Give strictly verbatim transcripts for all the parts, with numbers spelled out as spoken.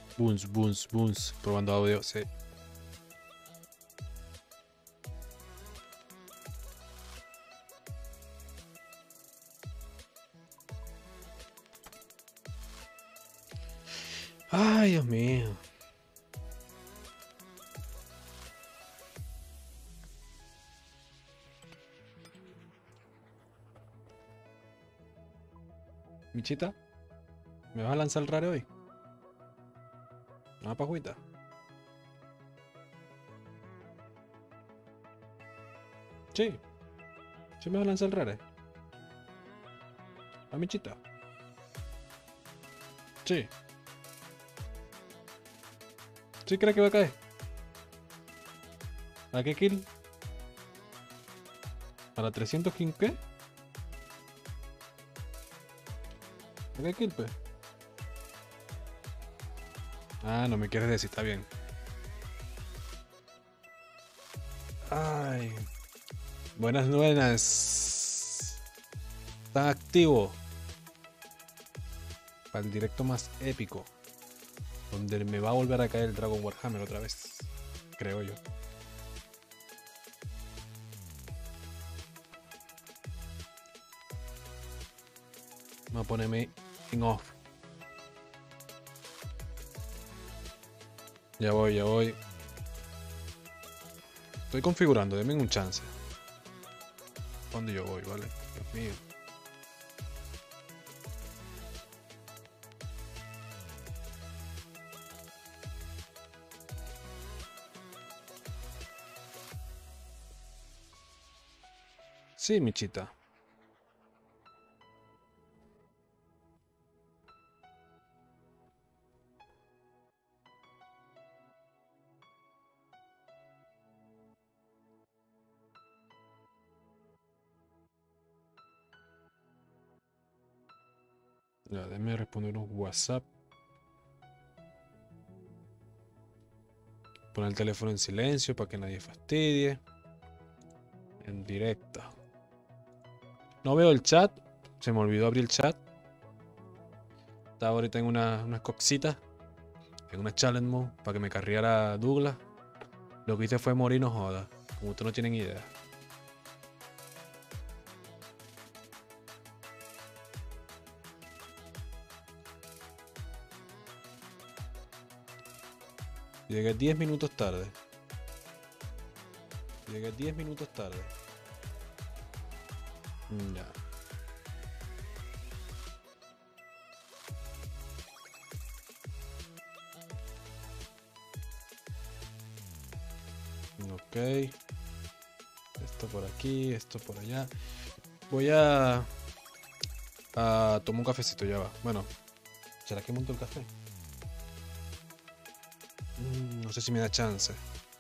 Buns, buns, buns. Probando audio, sí. Ay, Dios mío. Michita, ¿me vas a lanzar el raro hoy? Una pajuita. Sí. Sí me vas a lanzar el raro. A Michita. Sí. ¿Sí crees que va a caer? ¿A qué kill? ¿A la trescientos king qué? ¿A qué kill, pues? Ah, no me quieres decir, está bien. Ay. Buenas, buenas. Está activo. Para el directo más épico. Donde me va a volver a caer el Dragon Warhammer otra vez. Creo yo. Vamos a ponerme en off. Ya voy, ya voy. Estoy configurando, denme un chance. ¿Dónde yo voy, vale? Dios mío. Sí, Michita. Ya, déjame responder un WhatsApp. Poner el teléfono en silencio para que nadie fastidie. En directo. No veo el chat. Se me olvidó abrir el chat. Estaba ahorita en una, unas coxitas. En una challenge mode. Para que me carriera Douglas. Lo que hice fue morir, no joda. Como ustedes no tienen idea. Llegué diez minutos tarde. Llegué diez minutos tarde. Ya. Ok. Esto por aquí, esto por allá. Voy a... a tomar un cafecito, ya va. Bueno, ¿será que monto el café? Mm, no sé si me da chance.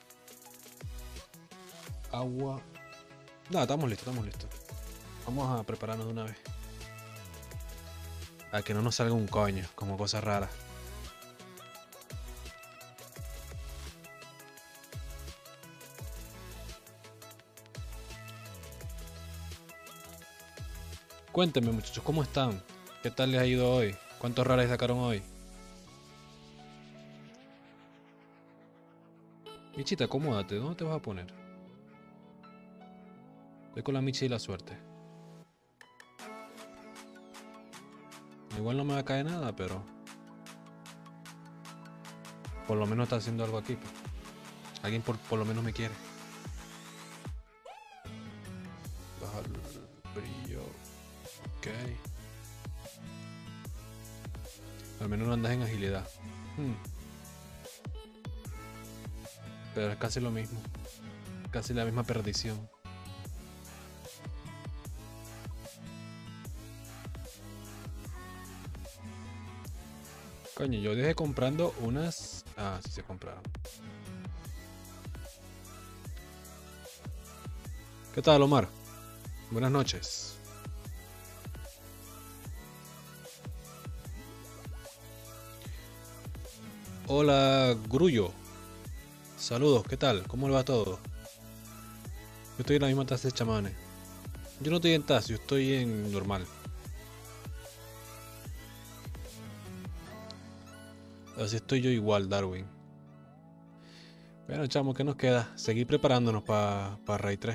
Agua. No, estamos listos, estamos listos. Vamos a prepararnos de una vez. A que no nos salga un coño, como cosa rara. Cuéntenme, muchachos, ¿cómo están? ¿Qué tal les ha ido hoy? ¿Cuántos rares sacaron hoy? Michita, acomódate, ¿dónde te vas a poner? Estoy con la Michi y la suerte. Igual no me va a caer nada, pero... por lo menos está haciendo algo aquí. Pues. Alguien por, por lo menos me quiere. Bajar el brillo. Ok. Al menos no andas en agilidad. Hmm. Pero es casi lo mismo. Casi la misma perdición. Coño, yo dejé comprando unas... Ah, sí se compraron. ¿Qué tal, Omar? Buenas noches. Hola, Grullo. Saludos, ¿qué tal? ¿Cómo le va todo? Yo estoy en la misma taza de chamanes. Yo no estoy en taza, yo estoy en normal. Así estoy yo igual, Darwin. Bueno, chamo, ¿qué nos queda? Seguir preparándonos para pa Raid tres.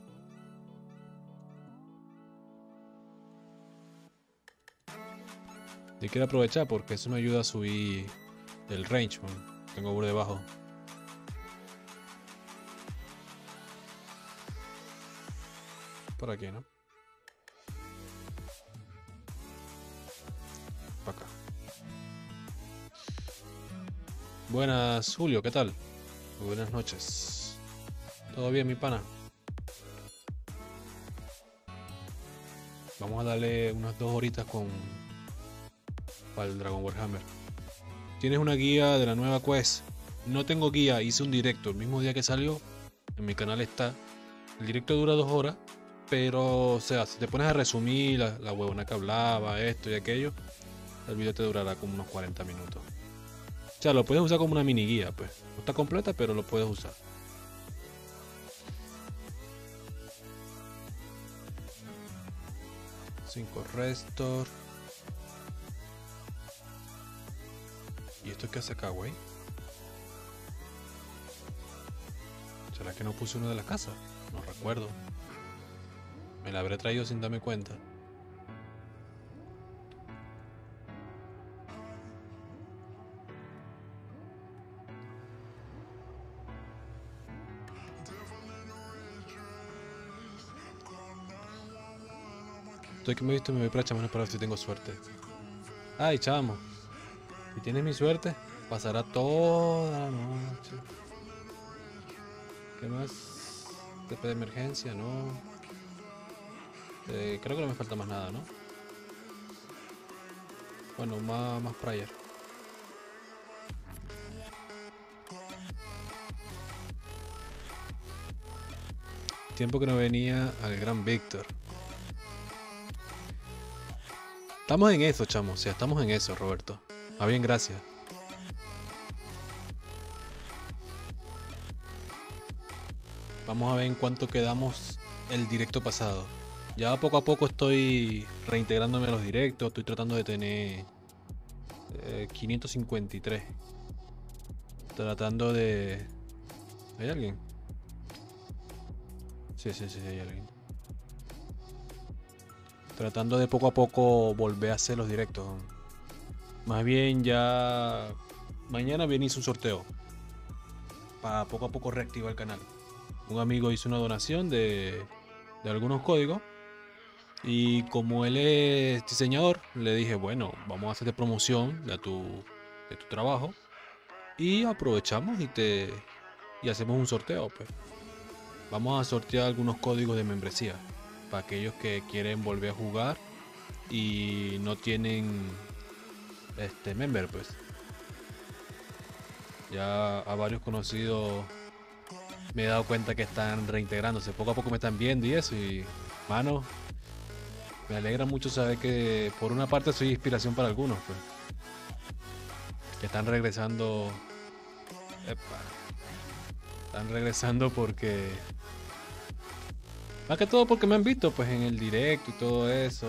Y quiero aprovechar porque eso me ayuda a subir el range, man. Tengo por debajo. Por aquí, ¿no? Para acá. Buenas, Julio, ¿qué tal? Buenas noches. ¿Todo bien, mi pana? Vamos a darle unas dos horitas con para el Dragon Warhammer. ¿Tienes una guía de la nueva quest? No tengo guía, hice un directo el mismo día que salió. En mi canal está. El directo dura dos horas, pero o sea, si te pones a resumir la, la huevona que hablaba, esto y aquello, el video te durará como unos cuarenta minutos. O sea, lo puedes usar como una mini guía, pues. No está completa, pero lo puedes usar. cinco Restore. ¿Y esto qué hace acá, güey? ¿Será que no puse uno de la casa? No recuerdo. Me la habré traído sin darme cuenta. Estoy que me he visto y me voy para chamanes para ver si tengo suerte. Ay, chamo. Si tienes mi suerte, pasará toda la noche. ¿Qué más? T P de emergencia, no. Eh, creo que no me falta más nada, ¿no? Bueno, más, más prayer. Tiempo que no venía al Gran Víctor. Estamos en eso, chamo. O sea, estamos en eso, Roberto. Ah, bien, gracias. Vamos a ver en cuánto quedamos el directo pasado. Ya poco a poco estoy reintegrándome a los directos. Estoy tratando de tener eh, quinientos cincuenta y tres. Tratando de... ¿Hay alguien? Sí, sí, sí, hay alguien. Tratando de poco a poco volver a hacer los directos. Más bien ya... Mañana viene hice un sorteo. Para poco a poco reactivar el canal. Un amigo hizo una donación de, de algunos códigos. Y como él es diseñador, le dije, bueno, vamos a hacerte promoción de tu, de tu trabajo. Y aprovechamos y te y hacemos un sorteo, pues. Vamos a sortear algunos códigos de membresía. Para aquellos que quieren volver a jugar y no tienen este member, pues. Ya a varios conocidos me he dado cuenta que están reintegrándose. Poco a poco me están viendo y eso. Y, mano, me alegra mucho saber que por una parte soy inspiración para algunos, pues. Que están regresando. Epa, están regresando porque... Más que todo porque me han visto pues en el directo y todo eso.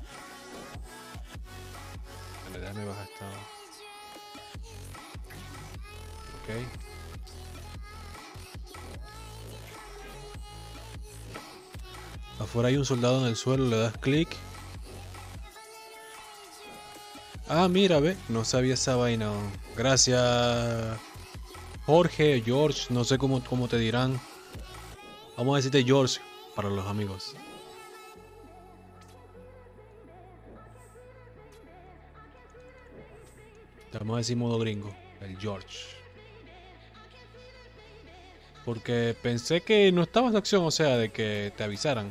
Vale, déjame bajar esta. Ok. Afuera hay un soldado en el suelo, le das clic. Ah, mira, ve, no sabía esa vaina. Gracias, Jorge, George, no sé cómo, cómo te dirán. Vamos a decirte George para los amigos. Te vamos a decir modo gringo, el George. Porque pensé que no estaba esa opción, o sea, de que te avisaran.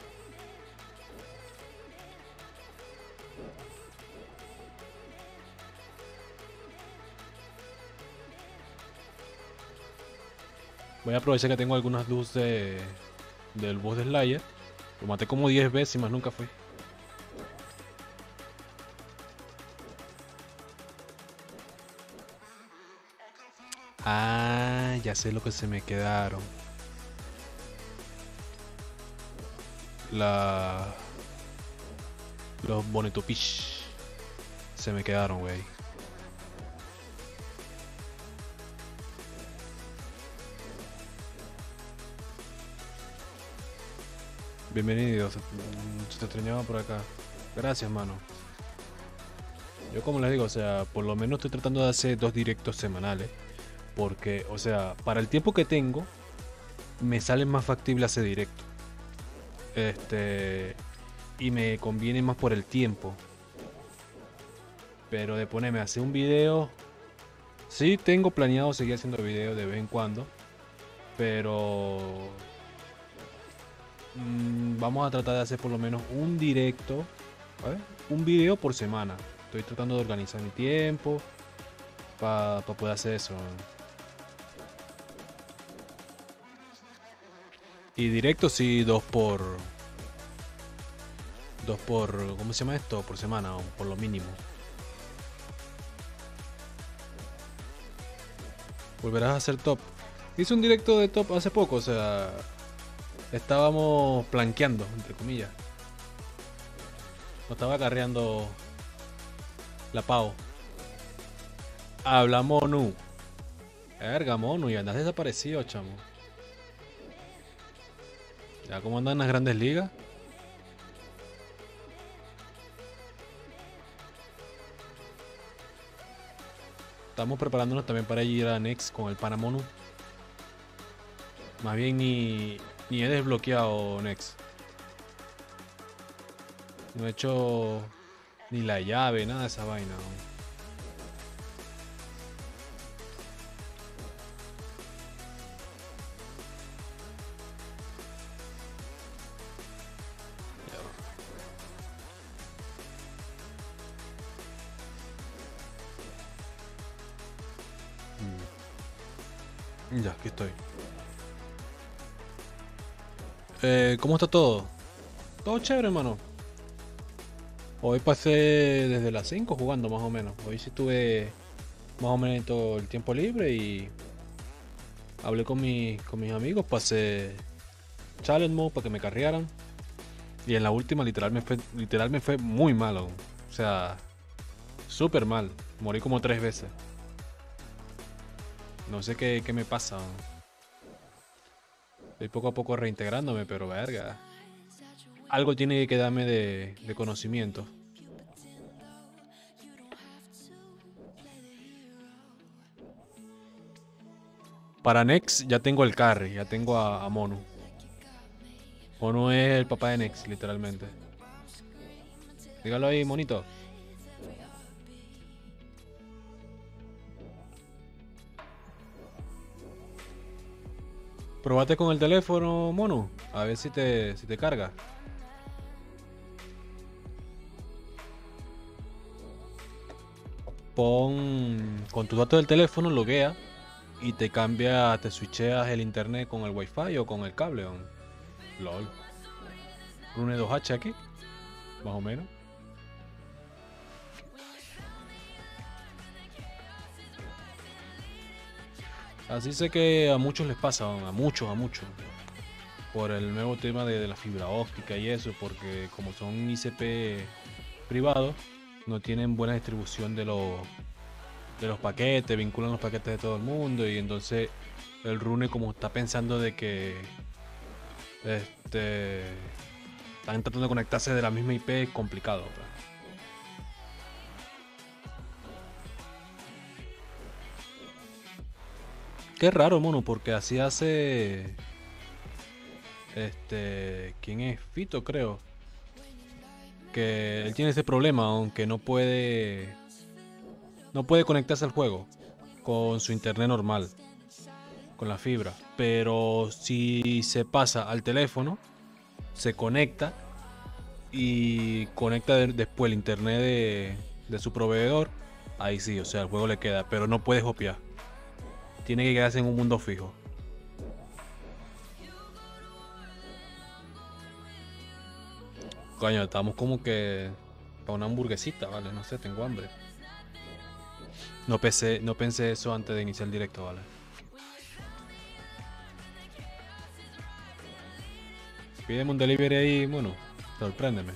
Voy a aprovechar que tengo algunas luces de, del boss de Slayer. Lo maté como diez veces y más nunca fui. Ah, ya sé lo que se me quedaron. La... Los bonetopish. Se me quedaron, güey. Bienvenidos. Mm, Se te extrañaba por acá. Gracias, mano. Yo como les digo, o sea, por lo menos estoy tratando de hacer dos directos semanales. Porque, o sea, para el tiempo que tengo, me sale más factible hacer directo. Este. Y me conviene más por el tiempo. Pero de ponerme a hacer un video. Sí, tengo planeado seguir haciendo videos de vez en cuando. Pero. mm, vamos a tratar de hacer por lo menos un directo. ¿Vale? Un video por semana. Estoy tratando de organizar mi tiempo. Para poder hacer eso. Y directo sí, dos por. Dos por. ¿Cómo se llama esto? Por semana, o por lo mínimo. Volverás a hacer top. Hice un directo de top hace poco, o sea. Estábamos planqueando, entre comillas. Nos estaba carreando la pavo. Habla Monu. Verga, Monu, y andas desaparecido, chamo. Ya cómo andan en las grandes ligas. Estamos preparándonos también para ir a Next con el Panamonu. Más bien ni, ni he desbloqueado Next. No he hecho ni la llave, nada de esa vaina. ¿No? Ya, aquí estoy. Eh, ¿Cómo está todo? Todo chévere, hermano. Hoy pasé desde las cinco jugando más o menos. Hoy sí tuve más o menos todo el tiempo libre y hablé con, mi, con mis amigos. Pasé challenge mode para que me carrearan. Y en la última literal me fue, literal me fue muy malo. O sea, súper mal. Morí como tres veces. No sé qué, qué me pasa. Estoy poco a poco reintegrándome, pero verga. Algo tiene que quedarme de, de conocimiento. Para Nex ya tengo el carry, ya tengo a, a Monu. Monu es el papá de Nex, literalmente. Dígalo ahí, monito. Probate con el teléfono, Monu. A ver si te, si te carga. Pon con tus datos del teléfono, loguea y te cambia, te switcheas el internet con el wifi o con el cable. On. LOL. Rune dos H aquí, más o menos. Así sé que a muchos les pasa, on, a muchos, a muchos. Por el nuevo tema de, de la fibra óptica y eso, porque como son I C P privados, no tienen buena distribución de los de los paquetes, vinculan los paquetes de todo el mundo y entonces el Rune como está pensando de que este están tratando de conectarse de la misma I P, es complicado. Pues. Qué raro, mono, porque así hace este ¿quién es? Fito, creo. Que él tiene ese problema, aunque no puede no puede conectarse al juego con su internet normal, con la fibra, pero si se pasa al teléfono, se conecta y conecta de, después el internet de, de su proveedor, ahí sí, o sea, el juego le queda, pero no puede copiar. Tiene que quedarse en un mundo fijo. Coño, estamos como que para una hamburguesita, ¿vale? No sé, tengo hambre. No pensé, no pensé eso antes de iniciar el directo, ¿vale? Pídeme un delivery ahí, bueno, sorpréndeme.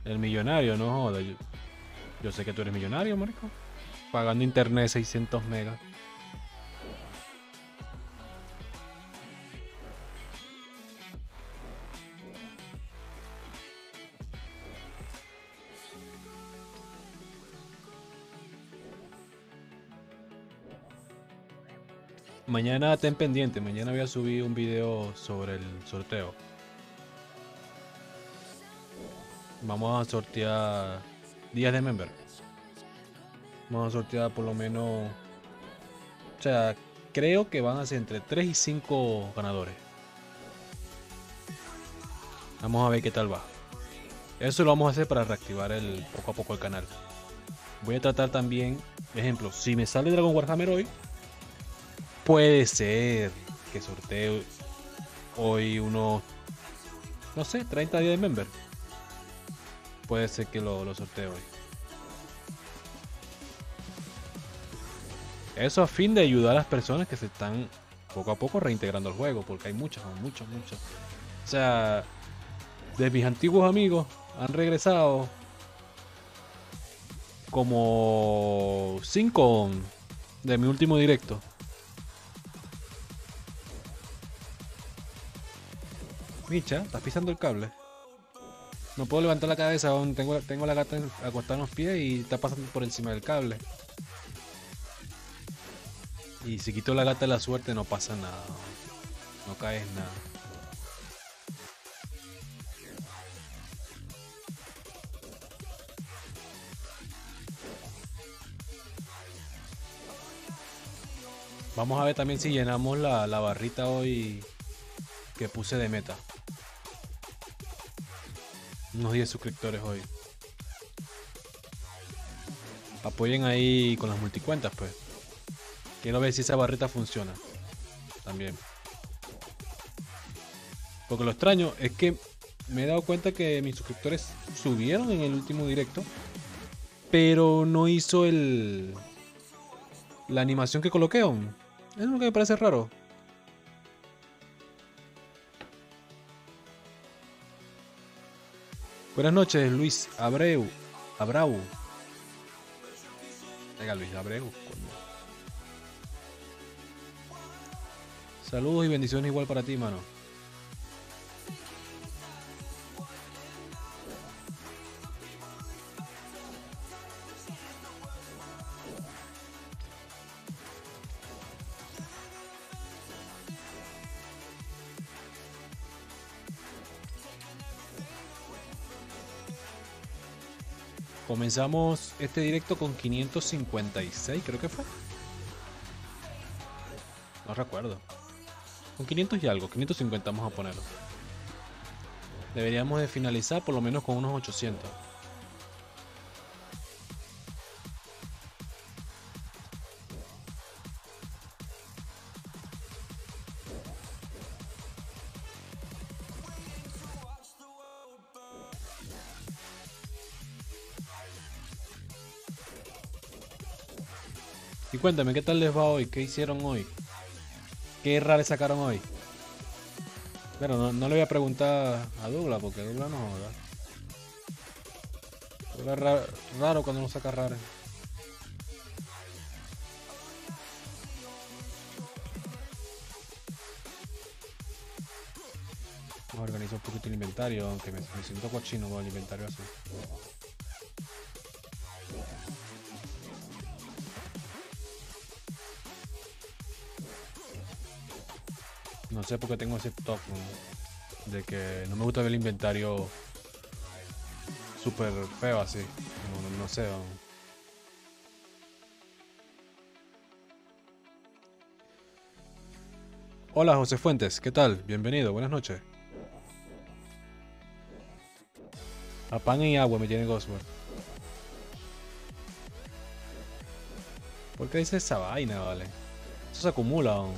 El millonario, no joda. Yo, yo sé que tú eres millonario, marico. Pagando internet seiscientos megas. Mañana ten pendiente, mañana voy a subir un video sobre el sorteo. Vamos a sortear días de member. Vamos a sortear por lo menos... O sea, creo que van a ser entre tres y cinco ganadores. Vamos a ver qué tal va. Eso lo vamos a hacer para reactivar el, poco a poco el canal. Voy a tratar también, ejemplo, si me sale Dragon Warhammer hoy, puede ser que sorteo hoy unos, no sé, treinta días de member. Puede ser que lo, lo sorteo hoy. Eso a fin de ayudar a las personas que se están poco a poco reintegrando al juego, porque hay muchas, muchas, muchas. O sea, de mis antiguos amigos han regresado como cinco de mi último directo. Micha, estás pisando el cable. No puedo levantar la cabeza, aún tengo, tengo la gata acostada en los pies y está pasando por encima del cable. Y si quito la gata de la suerte no pasa nada. No caes nada. Vamos a ver también si llenamos la, la barrita hoy que puse de meta. Unos diez suscriptores hoy. Apoyen ahí con las multicuentas, pues. Quiero ver si esa barrita funciona. También. Porque lo extraño es que me he dado cuenta que mis suscriptores subieron en el último directo, pero no hizo el la animación que coloqué aún. Es lo que me parece raro. Buenas noches, Luis Abreu. Abreu. Venga, Luis Abreu. Coño. Saludos y bendiciones igual para ti, mano. Comenzamos este directo con quinientos cincuenta y seis, creo que fue. No recuerdo. Con quinientos y algo, quinientos cincuenta vamos a ponerlo. Deberíamos de finalizar por lo menos con unos ochocientos. Y cuéntame, ¿qué tal les va hoy? ¿Qué hicieron hoy? ¿Qué raro sacaron hoy? Pero no, no le voy a preguntar a Douglas, porque Douglas no joda. Douglas es raro, raro cuando no saca rares. Vamos a organizar un poquito el inventario, aunque me, me siento cochino con el inventario así. No sé por qué tengo ese toque, ¿no? De que no me gusta ver el inventario súper feo así. No, no, no sé. ¿No? Hola José Fuentes, ¿qué tal? Bienvenido, buenas noches. A pan y agua me tiene Gosworth. ¿Por qué dice esa vaina, vale? Eso se acumula aún.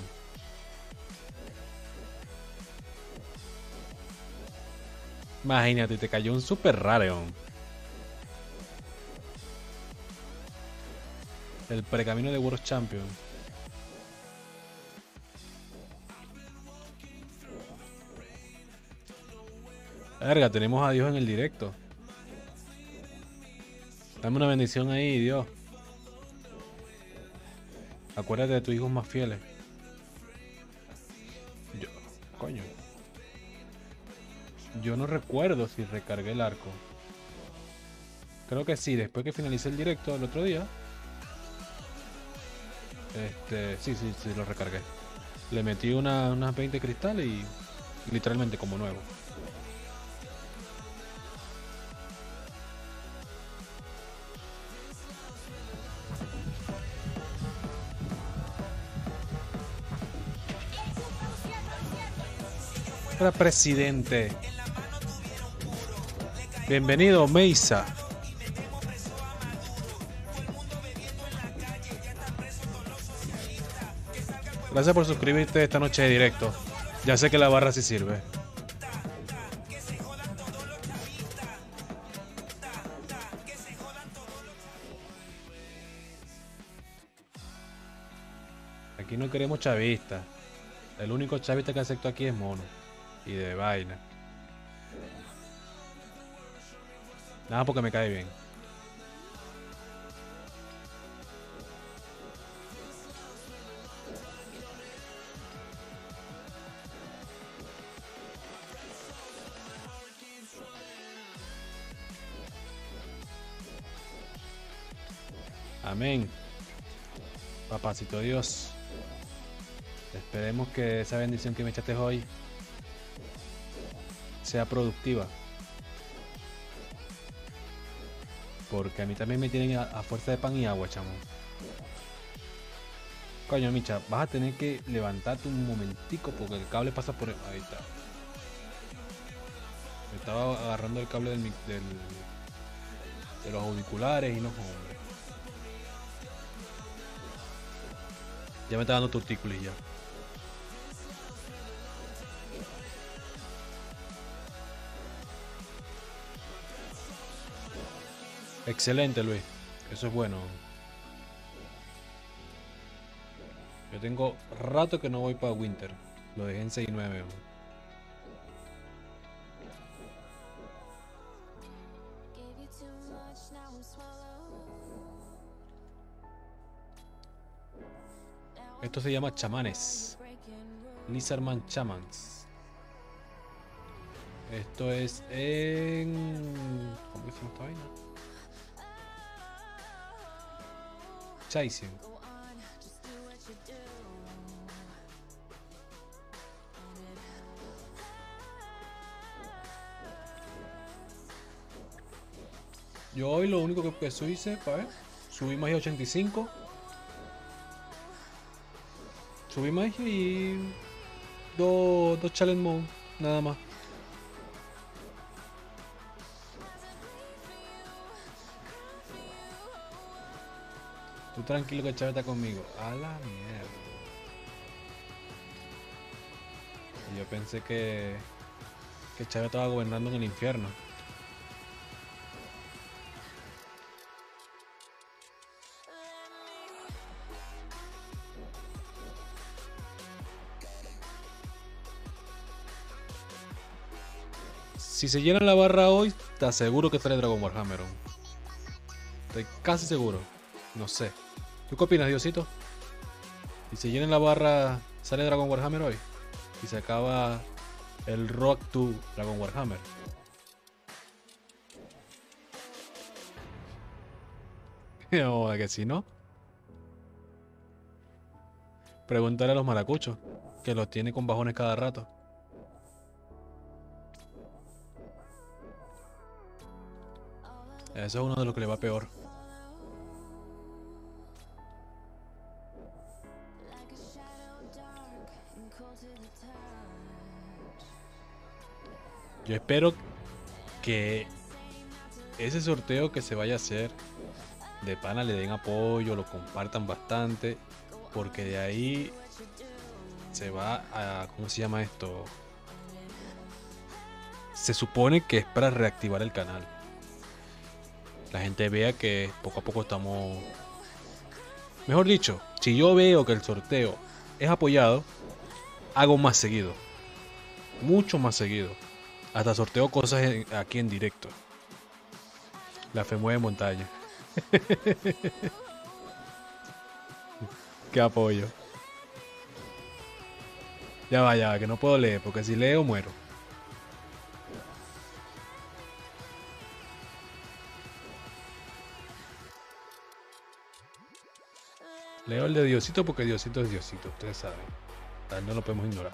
Imagínate, te cayó un super raro. El precamino de World Champion. Verga, tenemos a Dios en el directo. Dame una bendición ahí, Dios. Acuérdate de tus hijos más fieles. Yo, coño. Yo no recuerdo si recargué el arco. Creo que sí, después que finalicé el directo el otro día. Este, sí, sí, sí, lo recargué. Le metí una, unas veinte cristales y literalmente como nuevo. Para presidente. Bienvenido, Meisa. Gracias por suscribirte esta noche de directo. Ya sé que la barra sí sirve. Aquí no queremos chavistas. El único chavista que acepto aquí es Mono. Y de vaina. Nada porque me cae bien. Amén. Papacito Dios. Esperemos que esa bendición que me echaste hoy sea productiva. Porque a mí también me tienen a, a fuerza de pan y agua, chamo. Coño, Micha, vas a tener que levantarte un momentico porque el cable pasa por... Ahí está. Me estaba agarrando el cable del, del, de los auriculares y no, hombre. Ya me está dando tortícolis ya. Excelente, Luis. Eso es bueno. Yo tengo rato que no voy para Winter. Lo dejé en seis nueve. Esto se llama chamanes. Lizardman Chamans. Esto es en... ¿Cómo se llama esta vaina? Chasing. Yo hoy lo único que, que hice, para ver, subí magia ochenta y cinco. Subí magia y dos, dos challenge mode, nada más. Tú tranquilo que Chávez está conmigo. A la mierda. Yo pensé que, que Chávez estaba gobernando en el infierno. Si se llena la barra hoy, te aseguro que sale Dragon Warhammer. Estoy casi seguro. No sé. ¿Tú qué opinas, Diosito? Si se llena la barra, ¿sale Dragon Warhammer hoy? Y se acaba el Rock to Dragon Warhammer. No, que si no. Pregúntale a los maracuchos, que los tiene con bajones cada rato. Eso es uno de los que le va peor. Yo espero que ese sorteo que se vaya a hacer de pana le den apoyo, lo compartan bastante, porque de ahí se va a... ¿Cómo se llama esto? Se supone que es para reactivar el canal. La gente vea que poco a poco estamos... Mejor dicho, si yo veo que el sorteo es apoyado, hago más seguido. Mucho más seguido. Hasta sorteo cosas en, aquí en directo. La fe mueve montaña. Qué apoyo. Ya va, ya va, que no puedo leer, porque si leo muero. Leo el de Diosito porque Diosito es Diosito, ustedes saben. A él no lo podemos ignorar.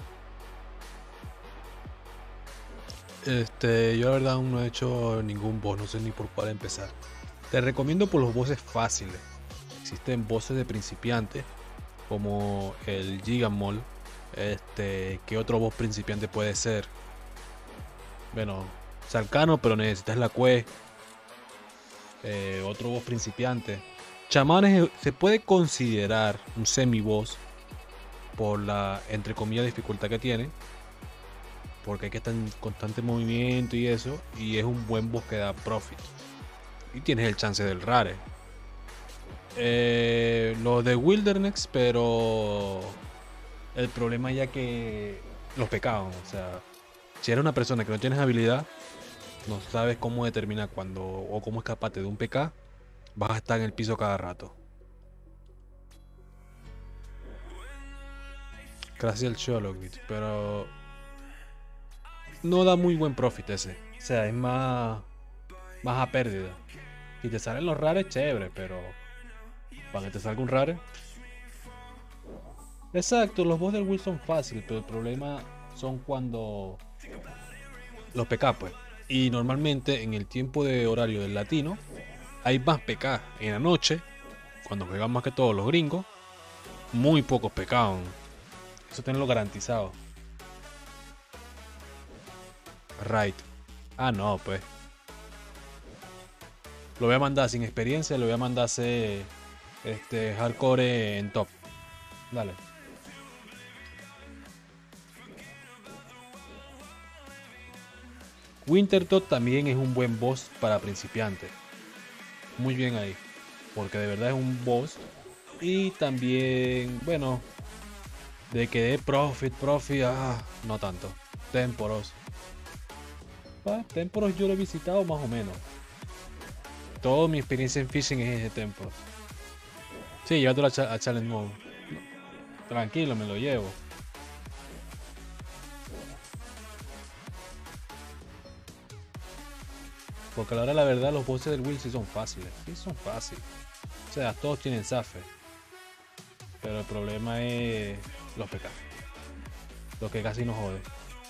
Este, yo la verdad aún no he hecho ningún boss, no sé ni por cuál empezar. Te recomiendo por los bosses fáciles. Existen bosses de principiante, como el Gigamol. Este, ¿qué otro boss principiante puede ser? Bueno, Sarcano, pero necesitas la quest. Eh, otro boss principiante. Chamanes se puede considerar un semi-boss por la, entre comillas, dificultad que tiene. Porque hay que estar en constante movimiento y eso. Y es un buen boss que da profit. Y tienes el chance del rare. Eh, lo de Wilderness, pero el problema ya que los pecados. O sea, si eres una persona que no tienes habilidad, no sabes cómo determinar cuándo o cómo escaparte de un P K, vas a estar en el piso cada rato. Gracias al Sherlock, pero no da muy buen profit ese. O sea, es más, más a pérdida. Si te salen los rares, chévere, pero para que te salga un rare. Exacto, los boss del Will son fáciles, pero el problema son cuando los P K, pues. Y normalmente en el tiempo de horario del latino hay más P K. En la noche, cuando juegan más que todos los gringos, muy pocos P K. Eso tenlo garantizado. Right. Ah, no, pues. Lo voy a mandar sin experiencia, lo voy a mandar a hacer este, hardcore en top. Dale. Wintertodt también es un buen boss para principiantes. Muy bien ahí. Porque de verdad es un boss. Y también, bueno, de que dé profit, profit, ah, no tanto. Temporos. Ah, Temporos yo lo he visitado más o menos. Toda mi experiencia en fishing es ese Temporos. Sí, llévatelo a, cha a Challenge Mode. Tranquilo, me lo llevo. Porque a la hora de la verdad los bosses del Will sí son fáciles. Sí son fáciles. O sea, todos tienen Zafe. Pero el problema es los P K. Lo que casi nos jode.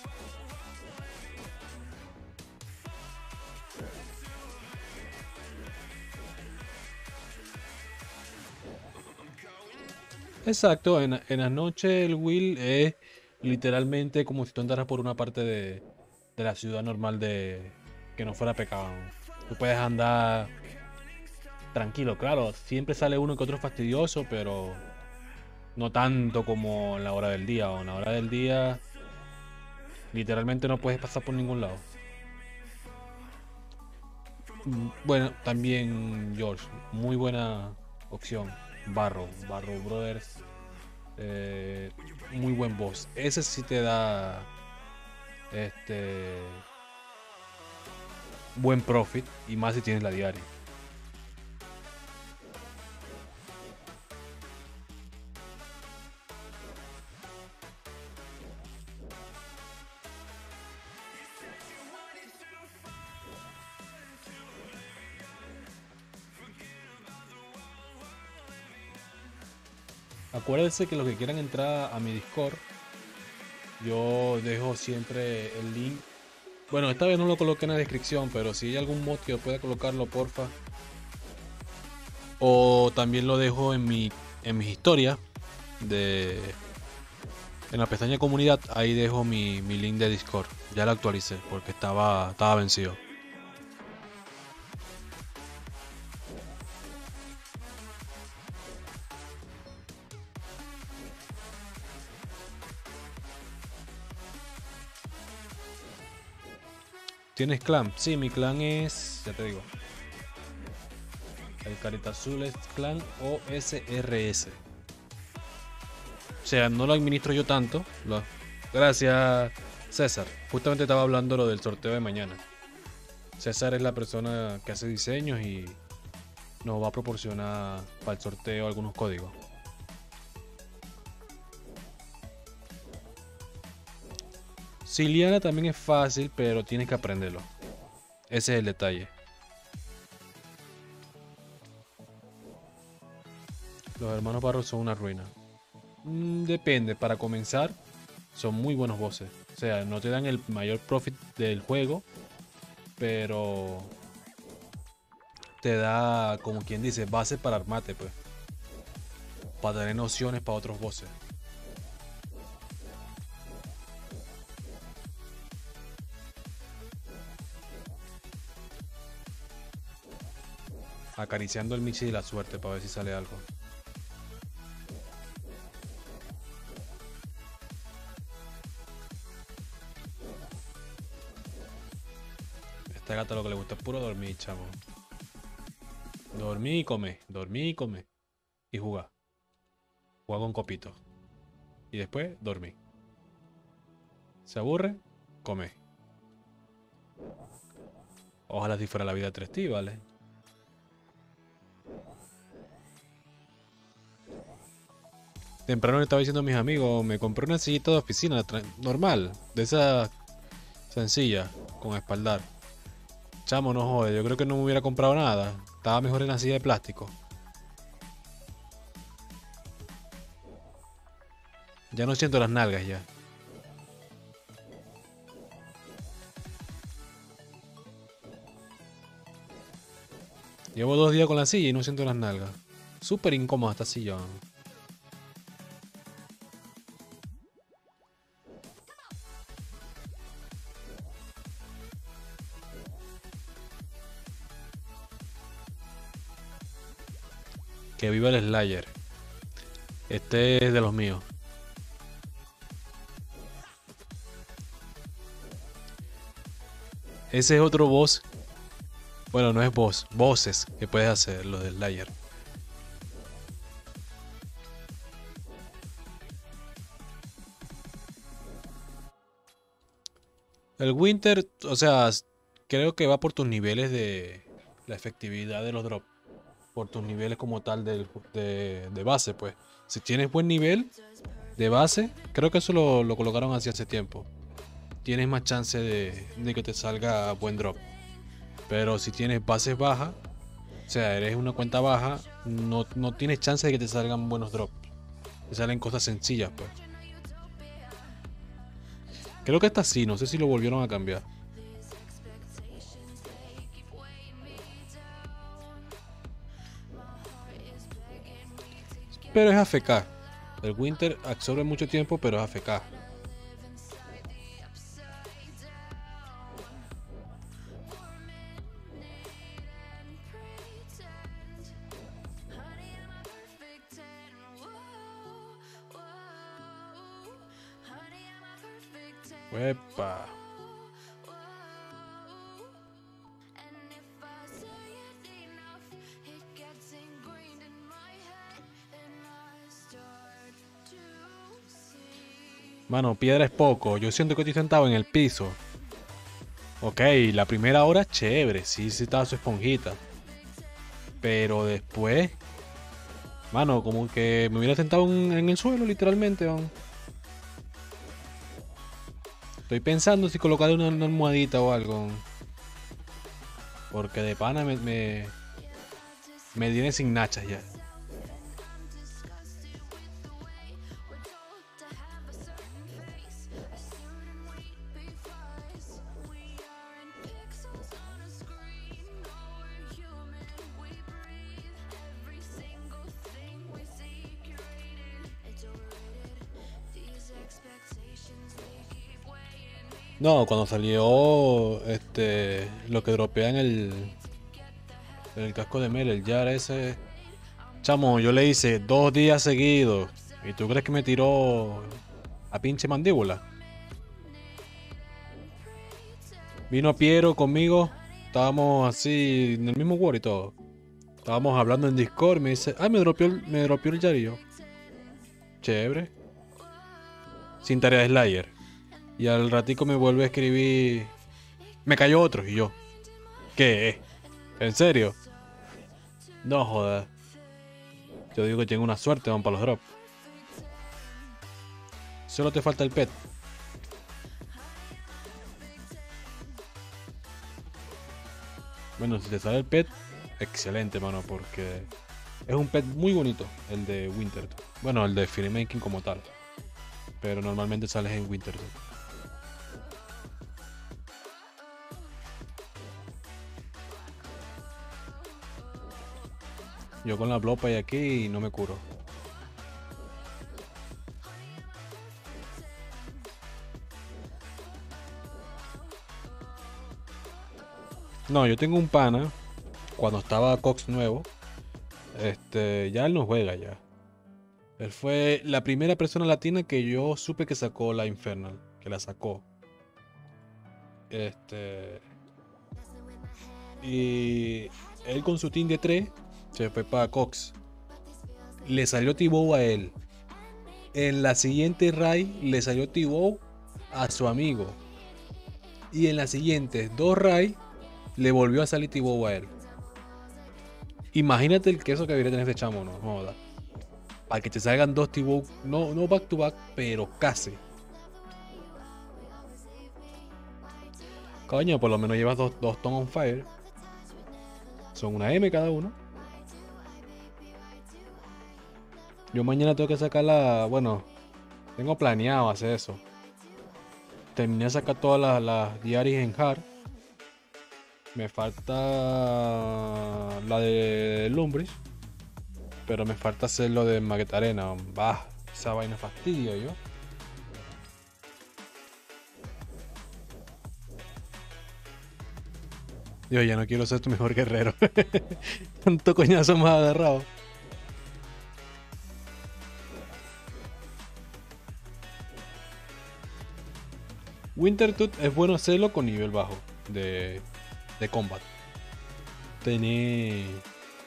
Exacto, en, en la noche el Will es literalmente como si tú andaras por una parte de, de la ciudad normal de que no fuera pecado. Tú puedes andar tranquilo, claro, siempre sale uno que otro fastidioso, pero no tanto como en la hora del día. O en la hora del día literalmente no puedes pasar por ningún lado. Bueno, también George, muy buena opción. Barrow, Barrow Brothers. Eh, muy buen boss. Ese sí te da este buen profit y más si tienes la diaria. Acuérdense que los que quieran entrar a mi Discord, yo dejo siempre el link. Bueno, esta vez no lo coloqué en la descripción, pero si hay algún mod que pueda colocarlo, porfa. O también lo dejo en mi en mis historias de en la pestaña comunidad. Ahí dejo mi, mi link de Discord. Ya lo actualicé porque estaba estaba vencido. ¿Tienes clan? Sí, mi clan es, ya te digo, el Carita Azul es clan O S R S. O sea, no lo administro yo tanto. Lo... Gracias, César. Justamente estaba hablando lo del sorteo de mañana. César es la persona que hace diseños y, nos va a proporcionar para el sorteo algunos códigos. Siliana también es fácil, pero tienes que aprenderlo. Ese es el detalle. Los hermanos Barros son una ruina. Mm, depende, para comenzar, son muy buenos bosses. O sea, no te dan el mayor profit del juego, pero te da, como quien dice, base para armarte, pues. Para tener nociones para otros bosses. Acariciando el Michi de la suerte para ver si sale algo. Esta gata lo que le gusta es puro dormir, chavo. Dormir y comer, dormir y comer. Y jugar. Jugar con copito. Y después dormir. Se aburre, come. Ojalá si fuera la vida tres T, ¿vale? Temprano le estaba diciendo a mis amigos, me compré una sillita de oficina normal, de esa sencilla, con espaldar. Chamo, no jode, yo creo que no me hubiera comprado nada. Estaba mejor en la silla de plástico. Ya no siento las nalgas ya. Llevo dos días con la silla y no siento las nalgas. Súper incómoda esta silla. Que viva el Slayer. Este es de los míos. Ese es otro boss. Bueno, no es boss, bosses que puedes hacer, los del Slayer. El Winter, o sea, creo que va por tus niveles de la efectividad de los drops. Por tus niveles como tal de, de, de base, pues. Si tienes buen nivel de base, creo que eso lo, lo colocaron así hace tiempo. Tienes más chance de, de que te salga buen drop. Pero si tienes bases bajas, o sea, eres una cuenta baja, no, no tienes chance de que te salgan buenos drops. Te salen cosas sencillas, pues. Creo que está así, no sé si lo volvieron a cambiar. Pero es A F K. El Winter absorbe mucho tiempo, pero es A F K. Epa. Mano, piedra es poco. Yo siento que estoy sentado en el piso. Ok, la primera hora chévere. Sí, sí estaba su esponjita. Pero después... Mano, como que me hubiera sentado en, en el suelo, literalmente. Man. Estoy pensando si colocar una, una almohadita o algo. Porque de pana me... Me, me tiene sin nachas ya. No, cuando salió este lo que dropea en el en el casco de Mel, el Jar ese. Chamo, yo le hice dos días seguidos. ¿Y tú crees que me tiró a pinche mandíbula? Vino Piero conmigo. Estábamos así en el mismo Word y todo. Estábamos hablando en Discord. Me dice, ay, me dropeó el, me dropeó el Jar y yo. Chévere. Sin tarea de Slayer. Y al ratico me vuelve a escribir. Me cayó otro. Y yo. ¿Qué? ¿En serio? No jodas. Yo digo que tengo una suerte, van para los drops. Solo te falta el pet. Bueno, si te sale el pet, excelente, mano, porque es un pet muy bonito, el de Wintertooth. Bueno, el de Firemaking como tal. Pero normalmente sales en Wintertooth. Yo con la Blopa y aquí y no me curo. No, yo tengo un pana. Cuando estaba Cox nuevo. Este, ya él no juega ya. Él fue la primera persona latina que yo supe que sacó la Infernal. Que la sacó. Este. Y él con su team de tres se fue para Cox. Le salió T-Bow a él. En la siguiente raid le salió T-Bow a su amigo. Y en las siguientes dos raids le volvió a salir T-Bow a él. Imagínate el queso que debería tener ese chamo, no joda. Para que te salgan dos T-Bow, no, no back to back, pero casi. Coño, por lo menos llevas dos, dos Tone on Fire. Son una M cada uno. Yo mañana tengo que sacar la. Bueno, tengo planeado hacer eso. Terminé de sacar todas las, las diarias en hard. Me falta la de Lumbridge. Pero me falta hacer lo de Magnetarena. Bah, esa vaina fastidio yo. Yo ya no quiero ser tu mejor guerrero. Tanto coñazo hemos agarrado. Wintertooth es bueno hacerlo con nivel bajo de, de combat. Tener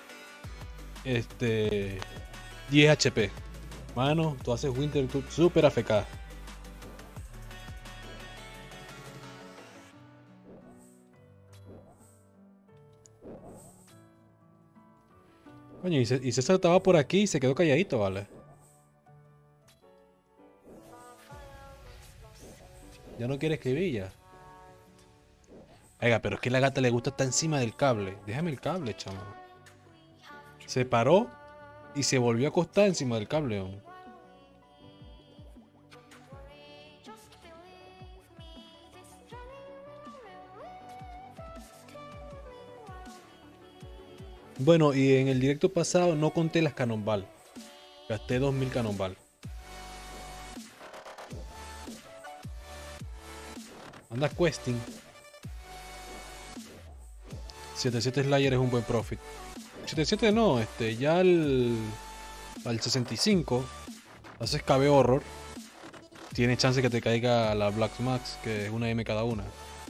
este diez H P. Mano, tú haces Wintertooth super A F K. Coño, y, C- y César estaba por aquí y se quedó calladito, ¿vale? Ya no quiere escribir ya. Oiga, pero es que la gata le gusta estar encima del cable. Déjame el cable, chamo. Se paró y se volvió a acostar encima del cable. ¿No? Bueno, y en el directo pasado no conté las Cannonball. Gasté dos mil Cannonball. Anda questing. setenta y siete Slayer es un buen profit. setenta y siete no, este, ya al, al sesenta y cinco haces K B Horror. Tiene chance que te caiga la Black Max, que es una M cada una.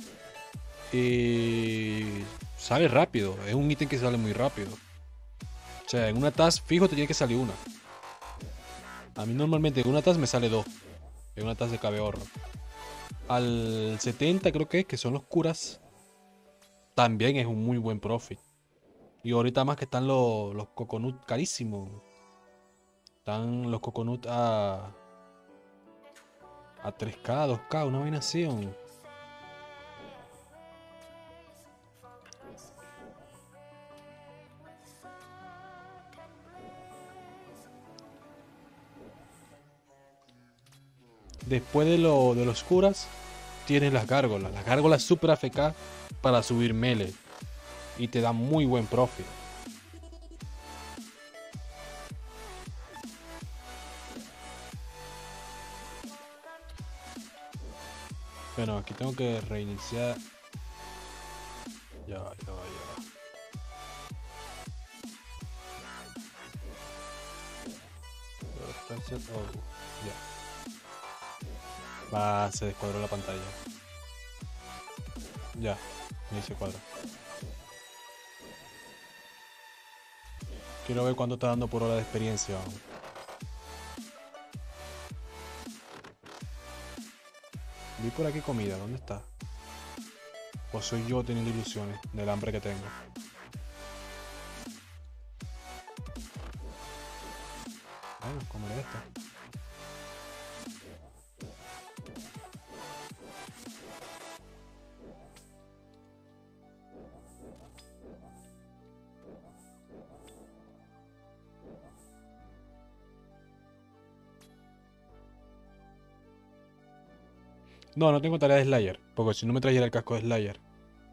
Y sale rápido, es un ítem que sale muy rápido. O sea, en una task fijo te tiene que salir una. A mí normalmente en una task me sale dos. En una task de K B Horror. Al setenta creo que es, que son los curas. También es un muy buen profit. Y ahorita más que están los, los coconut carísimos. Están los coconut a, a tres K, dos K, una vaina así. ¿No? Después de, lo, de los curas, tienes las gárgolas. Las gárgolas super A F K para subir melee. Y te da muy buen profit. Bueno, aquí tengo que reiniciar. Ya, ya, ya. Oh, ya. Va, se descuadró la pantalla. Ya, me se cuadra. Quiero ver cuánto está dando por hora de experiencia. Vi por aquí comida, ¿dónde está? ¿O soy yo teniendo ilusiones del hambre que tengo? Bueno, comeré esto. No, no tengo tarea de Slayer, porque si no me trajera el casco de Slayer.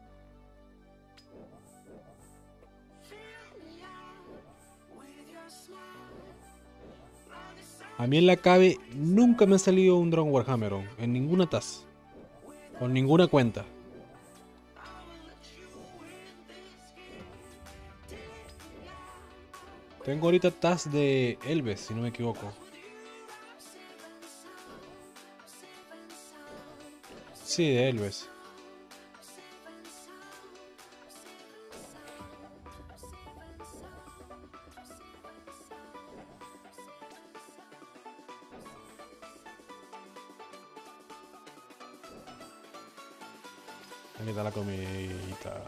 A mí en la cabe nunca me ha salido un Drone Warhammer, on, en ninguna taza. Con ninguna cuenta. Tengo ahorita Taz de Elves, si no me equivoco. Sí, de Elves. Aquí está la comidita.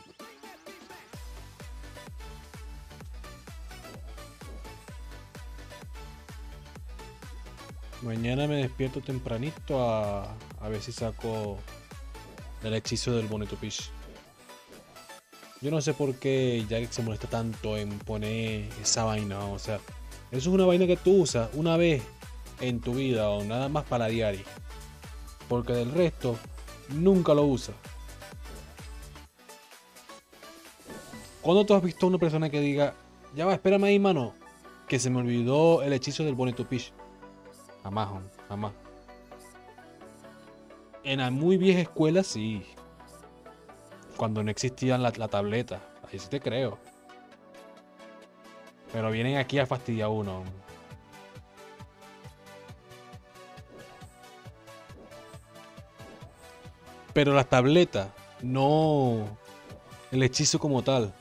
Mañana me despierto tempranito a, a ver si saco el hechizo del Bonito Fish. Yo no sé por qué Jack se molesta tanto en poner esa vaina. O sea, eso es una vaina que tú usas una vez en tu vida o nada más para la diaria. Porque del resto, nunca lo usas. ¿Cuándo tú has visto a una persona que diga, ya va, espérame ahí, mano, que se me olvidó el hechizo del Bonito Fish? Jamás, hombre, jamás. En la muy vieja escuela, sí. Cuando no existía la, la tableta. Ahí sí te creo. Pero vienen aquí a fastidiar a uno. Pero las tabletas, no el hechizo como tal.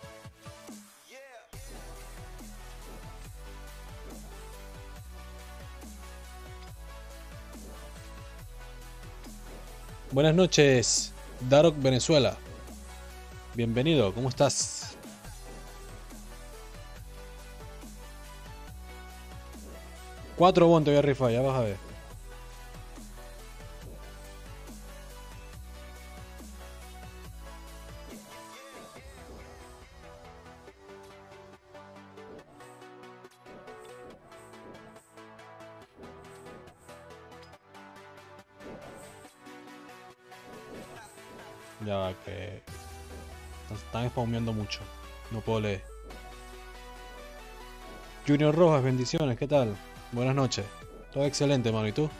Buenas noches, Darok Venezuela. Bienvenido, ¿cómo estás? Cuatro bon te voy a rifar, ya vas a ver. Ya va, que están spawneando mucho. No puedo leer. Junior Rojas, bendiciones, ¿qué tal? Buenas noches. Todo excelente, mano. ¿Y tú?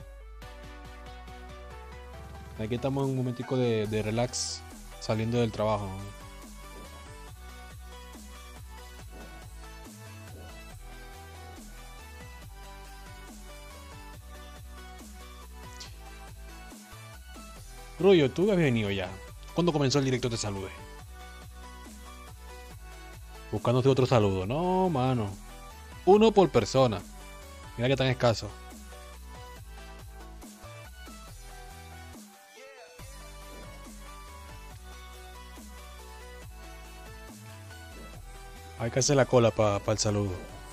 Aquí estamos en un momentico de, de relax saliendo del trabajo. Rollo, tú has venido ya. ¿Cuándo comenzó el directo te saludé? Buscándote otro saludo. No, mano. Uno por persona. Mira que tan escaso. Hay que hacer la cola para pa el saludo.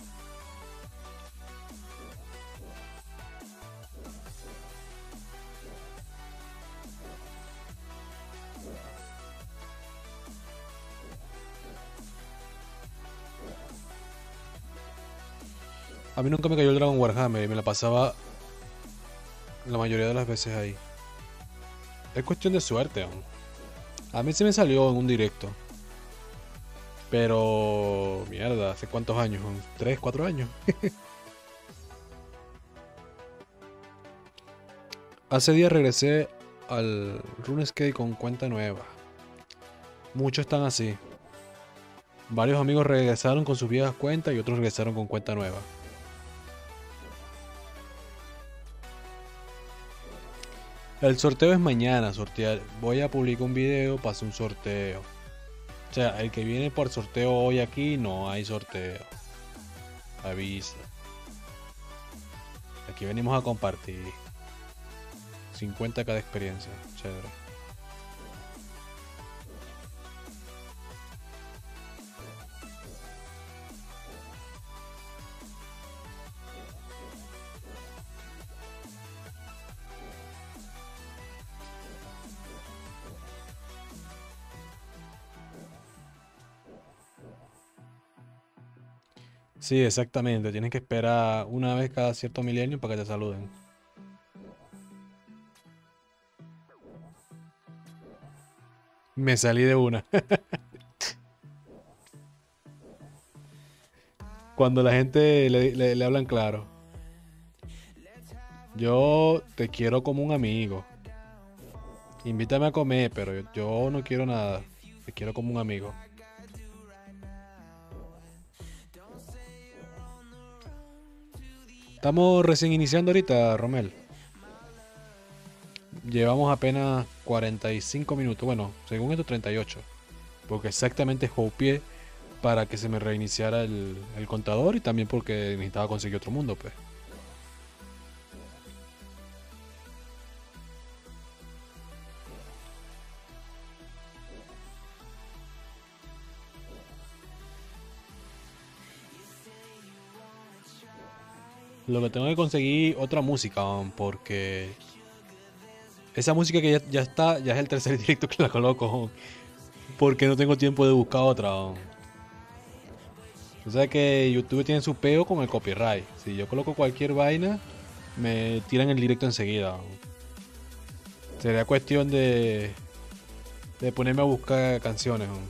A mí nunca me cayó el Dragon Warhammer y me la pasaba la mayoría de las veces ahí. Es cuestión de suerte aún. A mí se me salió en un directo. Pero... Mierda, ¿hace cuántos años? ¿Tres, cuatro años? Hace días regresé al RuneScape con cuenta nueva. Muchos están así. Varios amigos regresaron con sus viejas cuentas y otros regresaron con cuenta nueva. El sorteo es mañana, sortear. Voy a publicar un video para hacer un sorteo. O sea, el que viene por sorteo hoy aquí, no hay sorteo. Avisa. Aquí venimos a compartir. cincuenta cada experiencia. Chévere. Sí, exactamente. Tienes que esperar una vez cada cierto milenio para que te saluden. Me salí de una. Cuando la gente le, le- le hablan claro. Yo te quiero como un amigo. Invítame a comer, pero yo, yo no quiero nada. Te quiero como un amigo. Estamos recién iniciando ahorita, Romel. Llevamos apenas cuarenta y cinco minutos. Bueno, según esto treinta y ocho. Porque exactamente hopeé para que se me reiniciara el, el contador y también porque necesitaba conseguir otro mundo, pues. Lo que tengo que conseguir otra música, um, porque esa música que ya, ya está, ya es el tercer directo que la coloco, um, porque no tengo tiempo de buscar otra. um. O sea que YouTube tiene su peo con el copyright. Si yo coloco cualquier vaina, me tiran el directo enseguida. um. Sería cuestión de, de ponerme a buscar canciones. um.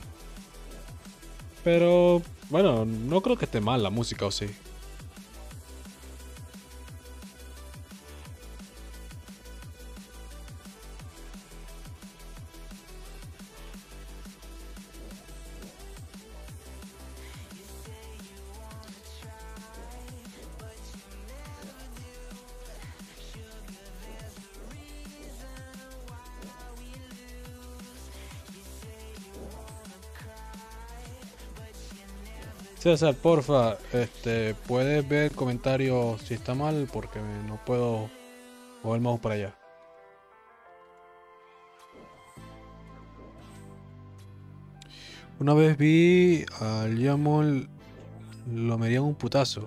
Pero bueno, no creo que esté mal la música, o sí. César, porfa, este, puedes ver comentarios si está mal porque no puedo mover el mouse para allá. Una vez vi al Yamol, lo metían un putazo.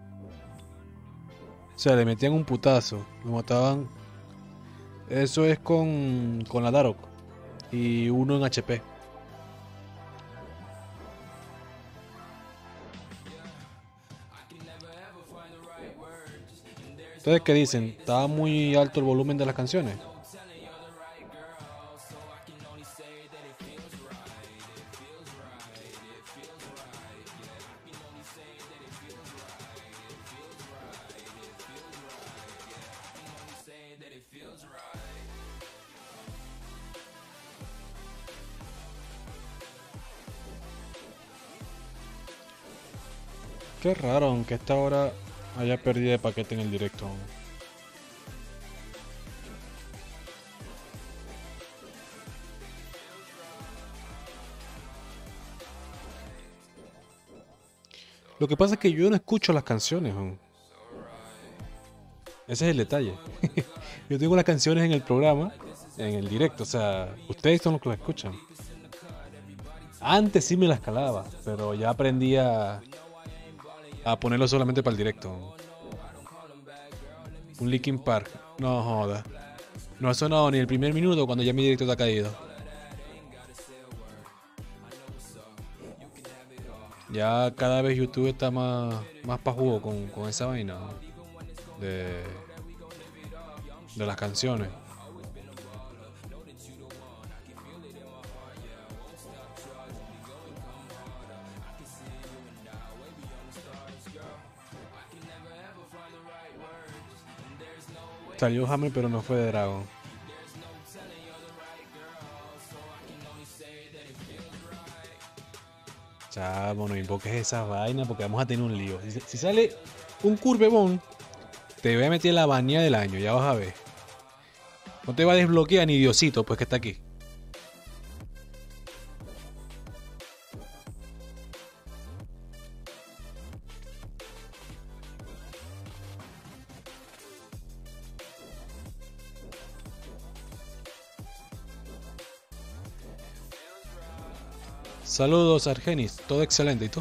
O sea, le metían un putazo, lo mataban. Eso es con, con la Darok y uno en H P. ¿Ustedes qué dicen? ¿Está muy alto el volumen de las canciones? Qué raro, aunque a esta hora haya perdido de paquete en el directo. Lo que pasa es que yo no escucho las canciones. ¿no? Ese es el detalle. Yo tengo las canciones en el programa, en el directo, o sea, ustedes son los que las escuchan. Antes sí me las calaba, pero ya aprendí a, a ponerlo solamente para el directo. Un Linkin Park, no joda. No ha sonado ni el primer minuto cuando ya mi directo está caído. Ya cada vez YouTube está más, más pajugo con, con esa vaina de, de las canciones. Salió Hammer pero no fue de Dragon. Chavo, no invoques esa vaina porque vamos a tener un lío. Si, si sale un curvebón, te voy a meter la baña del año, ya vas a ver. No te va a desbloquear ni Diosito, pues que está aquí. Saludos, Argenis. Todo excelente, ¿y tú?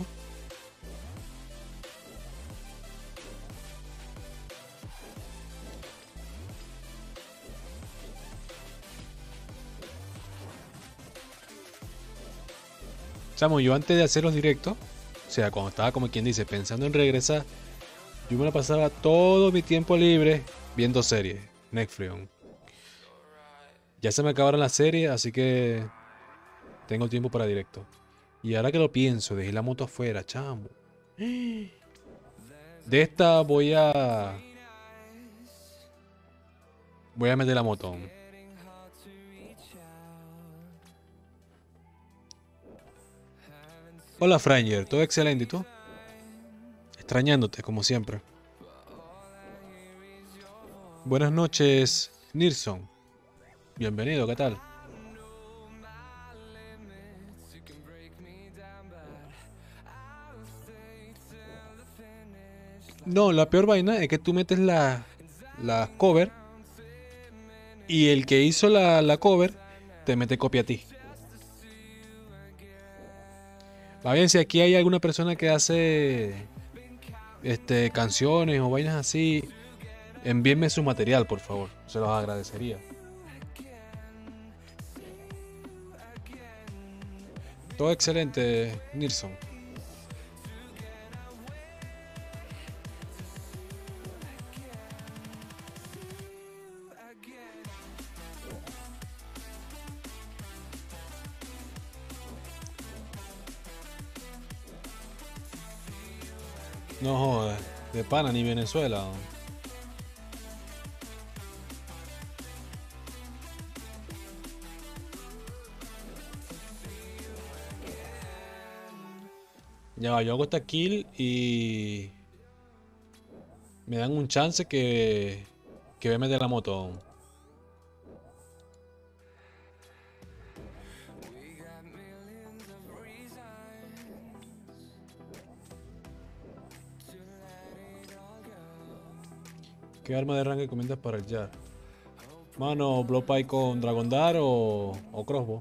Chamo, yo antes de hacer los directos, sea, cuando estaba como quien dice, pensando en regresar, yo me la pasaba todo mi tiempo libre viendo series, Netflix. Ya se me acabaron las series, así que tengo tiempo para directo. Y ahora que lo pienso, dejé la moto afuera, chamo. De esta voy a... Voy a meter la moto. Hola Franger, todo excelente, ¿y tú? Extrañándote, como siempre. Buenas noches, Nilsson. Bienvenido, ¿qué tal? No, la peor vaina es que tú metes la, la cover y el que hizo la, la cover te mete copia a ti. Va bien, si aquí hay alguna persona que hace este, canciones o vainas así, envíenme su material, por favor. Se los agradecería. Todo excelente, Nilsson. No jodas, de pana ni Venezuela. Ya va, yo hago esta kill y me dan un chance que, que voy a meter la moto. ¿Qué arma de rango recomiendas para el Jar? Mano, Blowpipe con Dragon Dart o, o Crossbow.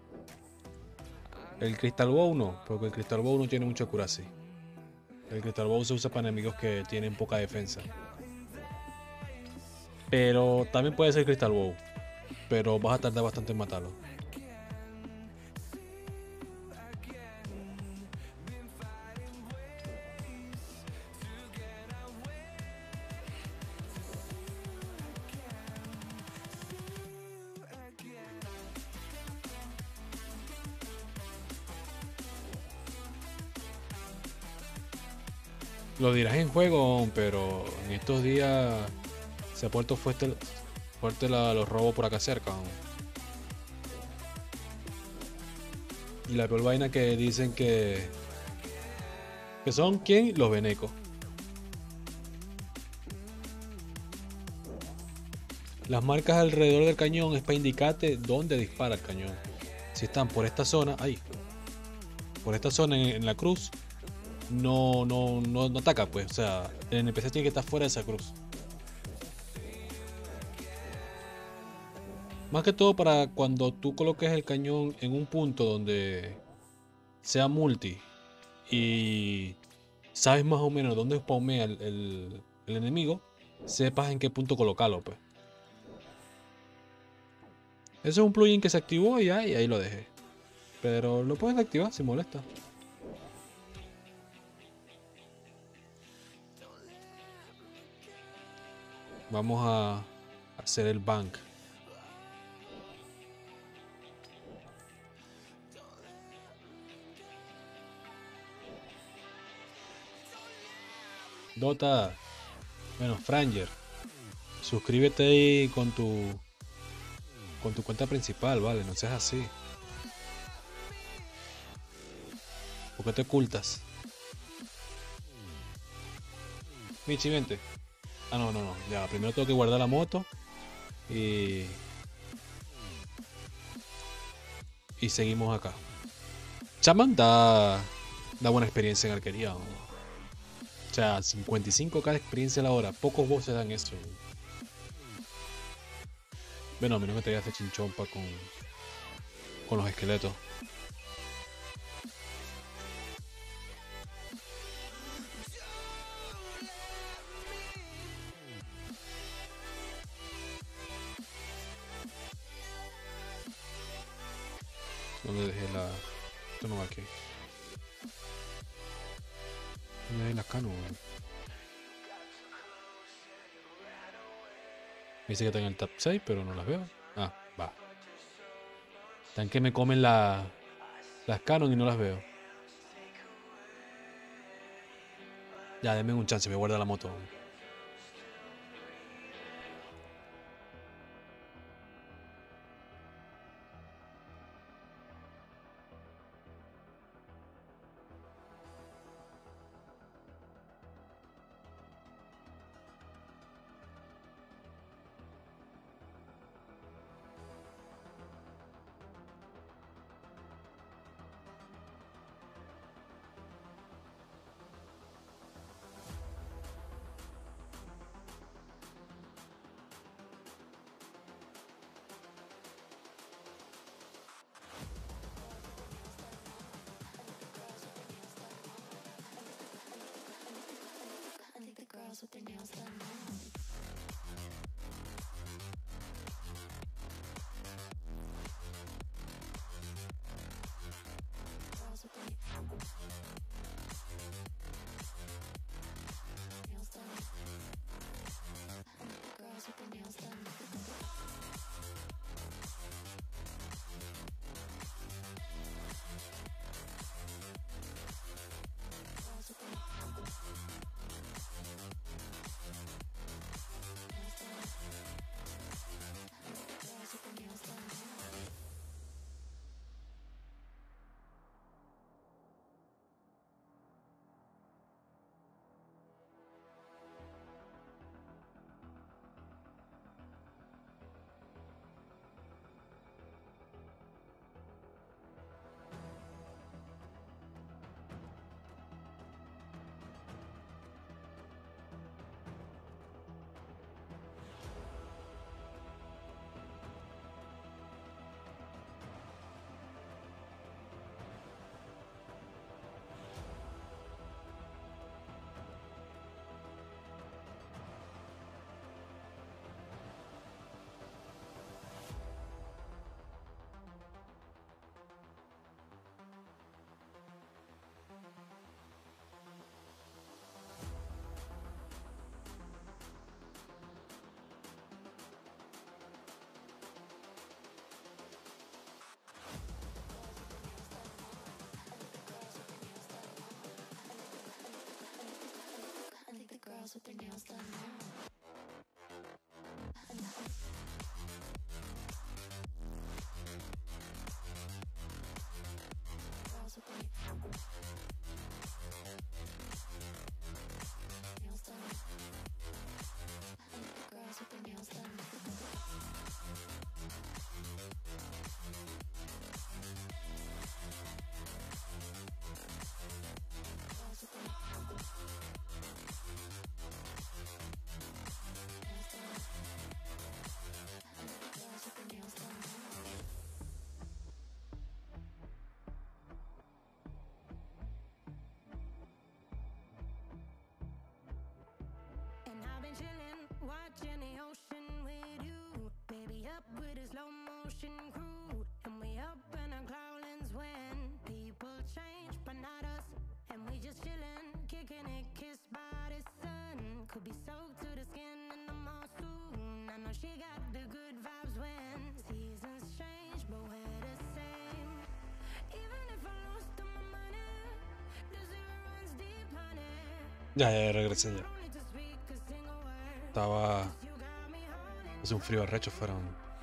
El Crystal Bow no, porque el Crystal Bow no tiene mucho accuracy. El Crystal Bow se usa para enemigos que tienen poca defensa. Pero también puede ser Crystal Bow. Pero vas a tardar bastante en matarlo. Lo dirás en juego, pero en estos días se ha puesto fuerte, fuerte la, los robos por acá cerca. Y la peor vaina que dicen que... Que son, ¿quién? Los venecos. Las marcas alrededor del cañón es para indicarte dónde dispara el cañón. Si están por esta zona, ahí. Por esta zona en, en la cruz, no, no, no, no ataca, pues. O sea, el N P C tiene que estar fuera de esa cruz. Más que todo para cuando tú coloques el cañón en un punto donde sea multi y sabes más o menos dónde spawmea el, el, el enemigo, sepas en qué punto colocarlo, pues. Eso es un plugin que se activó y, ya, y ahí lo dejé. Pero lo puedes activar si molesta. Vamos a hacer el bank. Dota. Bueno, Franger. Suscríbete ahí con tu con tu cuenta principal, vale, no seas así. ¿Por qué te ocultas? Michi, vente. Ah, no, no, no. Ya, primero tengo que guardar la moto. Y... Y seguimos acá. Chaman da... Da buena experiencia en arquería. ¿No? O sea, cincuenta y cinco k de experiencia a la hora. Pocos bosses dan eso. Bueno, a menos que te vayas de chinchompa con... Con los esqueletos. ¿Dónde dejé la...? Esto no va aquí. ¿Dónde hay las canos? Dice que están en el top seis, pero no las veo. Ah, va. Están que me comen la, las canon y no las veo. Ya, denme un chance, voy a guardar la moto. With their nails done. Girls with their nails done. Girls with their nails done. Girls with their girls with their nails done. Girls with their nails done. Girls with their nails done. Girls with their chillin', watching the ocean with you. Baby up with a slow motion crew. And we up in our cloudlands when people change, but not us. And we just chillin', kicking it, kissed by the sun. Could be soaked to the skin in the monsoon. I know she got the good vibes when seasons change, but we're the same. Even if I lost all my money, the zero runs deep, honey. Ya, ya, regresé ya. Estaba... Hace un frío arrecho fuera.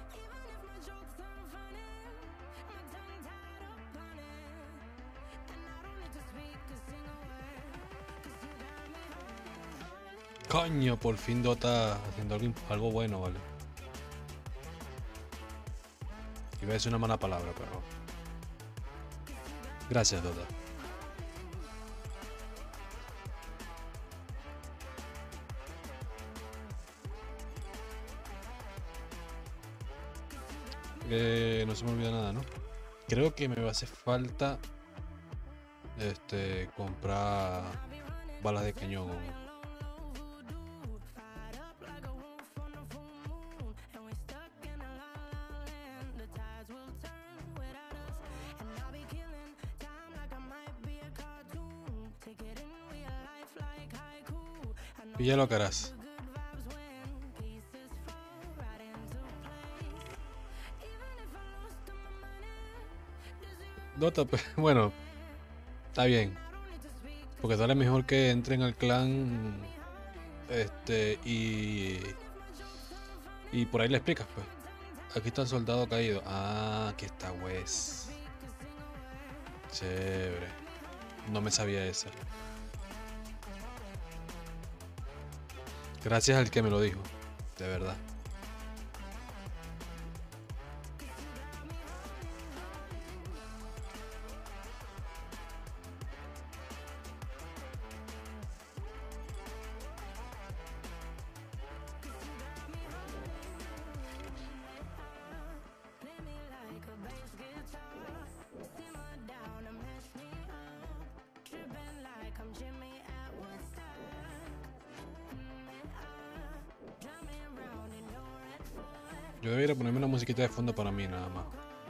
Coño, por fin Dota haciendo algo, algo bueno, vale. Iba a decir una mala palabra, pero... Gracias, Dota. Eh, no se me olvida nada, ¿no? Creo que me va a hacer falta este comprar balas de cañón. Píllalo, caras. Dota, pues, bueno, está bien. Porque sale mejor que entren al clan. Este, y. Y por ahí le explicas, pues. Aquí está el soldado caído. Ah, aquí está Wes. Chévere. No me sabía esa. Gracias al que me lo dijo. De verdad. Yo debería ponerme una musiquita de fondo para mí nada más.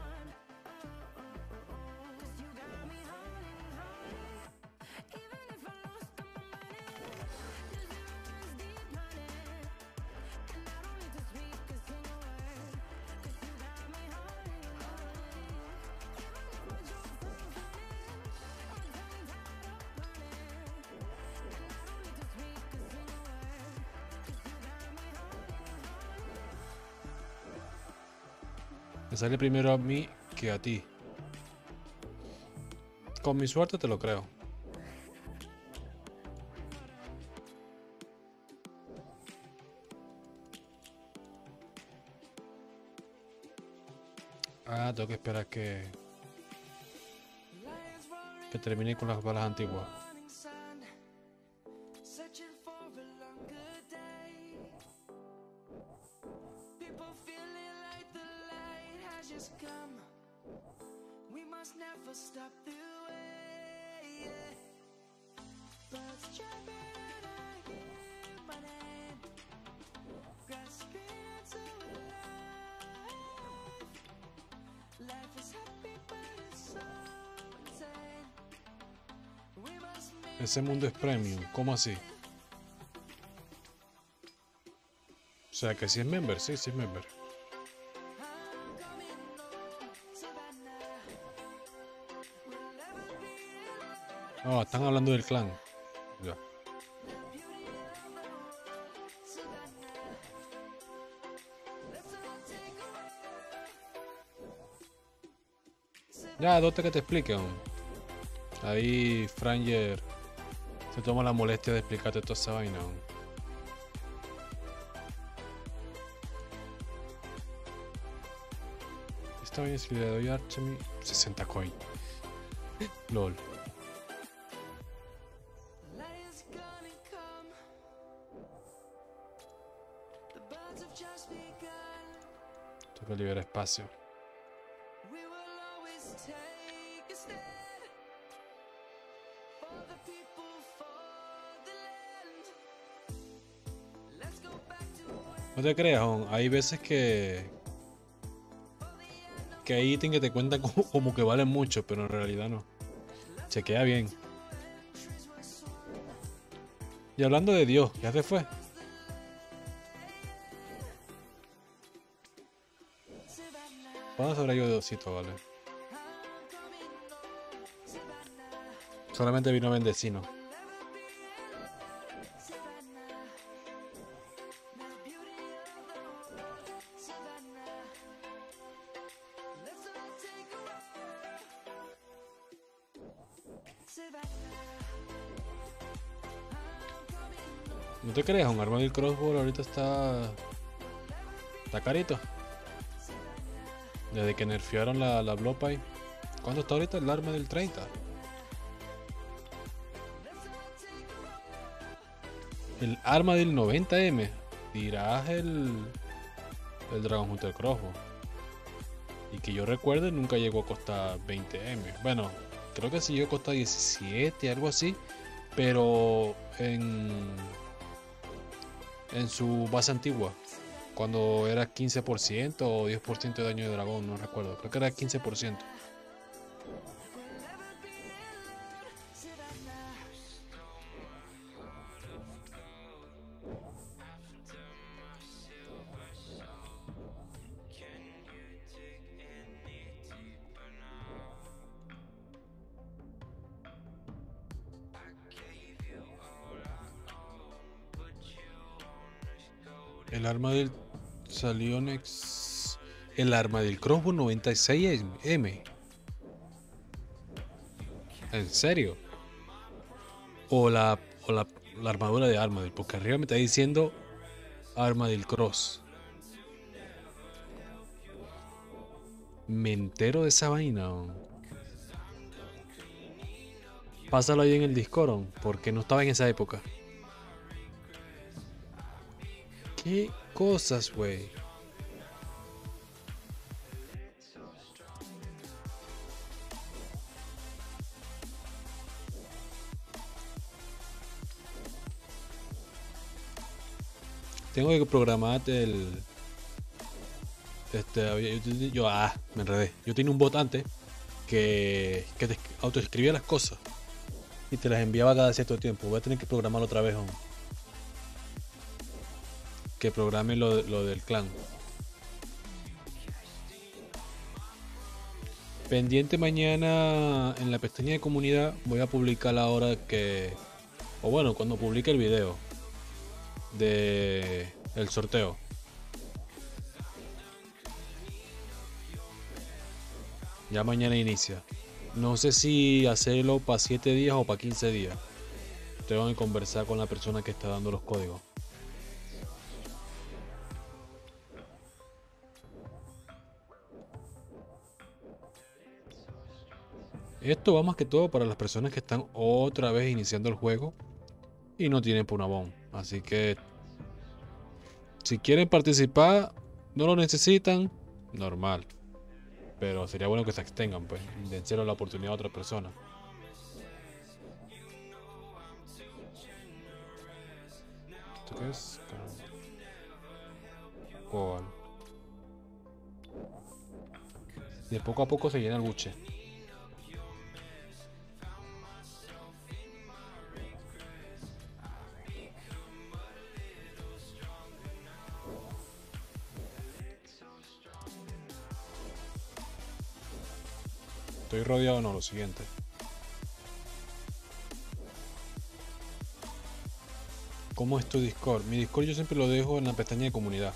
Me sale primero a mí que a ti. Con mi suerte te lo creo. Ah, tengo que esperar que... Que termine con las balas antiguas. Ese mundo es premium, ¿cómo así? O sea que si es member, sí, sí es member. Oh, están hablando del clan. Ya. Ya, Dota que te explique. Aún. Ahí Franger se toma la molestia de explicarte toda esa vaina. Aún. Esta vaina si le doy a Archemy sesenta coin. LOL. Tengo que liberar espacio. No te creas, Jon, hay veces que que hay ítems que te cuentan como, como que valen mucho, pero en realidad no. Chequea bien. Y hablando de Dios, ¿ya se fue? ¿Cuándo se habrá ido Diosito, vale? Solamente vino a bendecirnos. No te creas, un arma del crossbow ahorita está... Está carito. Desde que nerfearon la, la Blowpipe. ¿Cuánto está ahorita el arma del treinta? El arma del noventa eme. Dirás el... El Dragon Hunter Crossbow. Y que yo recuerde nunca llegó a costar veinte eme. Bueno, creo que sí llegó a costar diecisiete, algo así. Pero en... En su base antigua. Cuando era quince por ciento o diez por ciento de daño de dragón, no recuerdo. Creo que era quince por ciento. El arma del salió Nex. El arma del crossbow noventa y seis M. ¿En serio? O la, o la, la armadura de Armadil, porque arriba me está diciendo Armadil Cross. Me entero de esa vaina. ¿No? Pásalo ahí en el Discord, ¿no? Porque no estaba en esa época. ¿Qué cosas, güey? Tengo que programar el... Este, había- yo, yo- ah, me enredé. Yo tenía un bot antes que, que te autoescribía las cosas y te las enviaba cada cierto tiempo. Voy a tener que programarlo otra vez, hombre. Que programe lo, lo del clan. Pendiente mañana en la pestaña de comunidad voy a publicar la hora que... O bueno, cuando publique el video de el sorteo. Ya mañana inicia. No sé si hacerlo para siete días o para quince días. Tengo que conversar con la persona que está dando los códigos. Esto va más que todo para las personas que están otra vez iniciando el juego y no tienen Punabón. Así que si quieren participar, no lo necesitan, normal. Pero sería bueno que se extengan, pues, dense la oportunidad a otra persona. ¿Esto qué es? Coal. De poco a poco se llena el buche. Estoy rodeado, no, lo siguiente. ¿Cómo es tu Discord? Mi Discord yo siempre lo dejo en la pestaña de comunidad.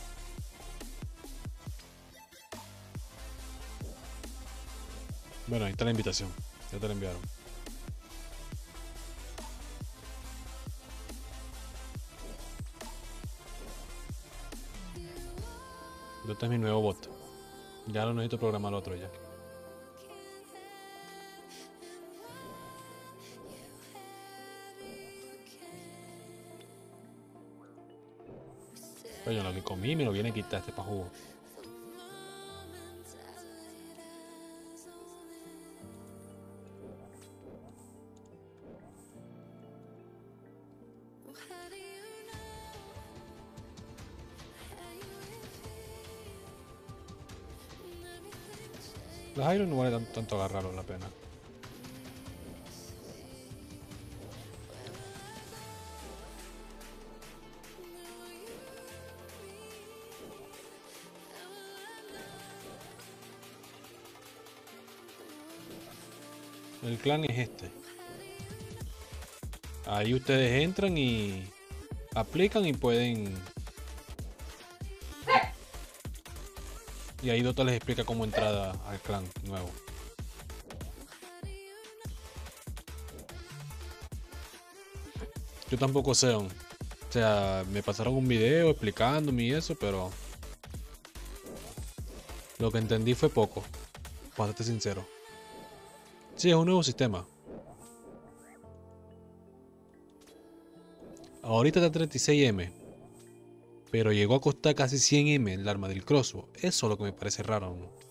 Bueno, ahí está la invitación. Ya te la enviaron. Este es mi nuevo bot. Ya lo necesito programar el otro ya. Oye, lo que comí me lo viene a quitar este pa' jugo. Los Iron no vale tan- tanto agarrarlo la pena. El clan es este. Ahí ustedes entran y aplican y pueden... Y ahí Dota les explica cómo entrar al clan nuevo. Yo tampoco sé, o sea, me pasaron un video explicándome y eso, pero lo que entendí fue poco, para serte sincero. Sí, es un nuevo sistema. Ahorita está treinta y seis eme, pero llegó a costar casi cien eme el arma del crossbow. Eso es lo que me parece raro, ¿no?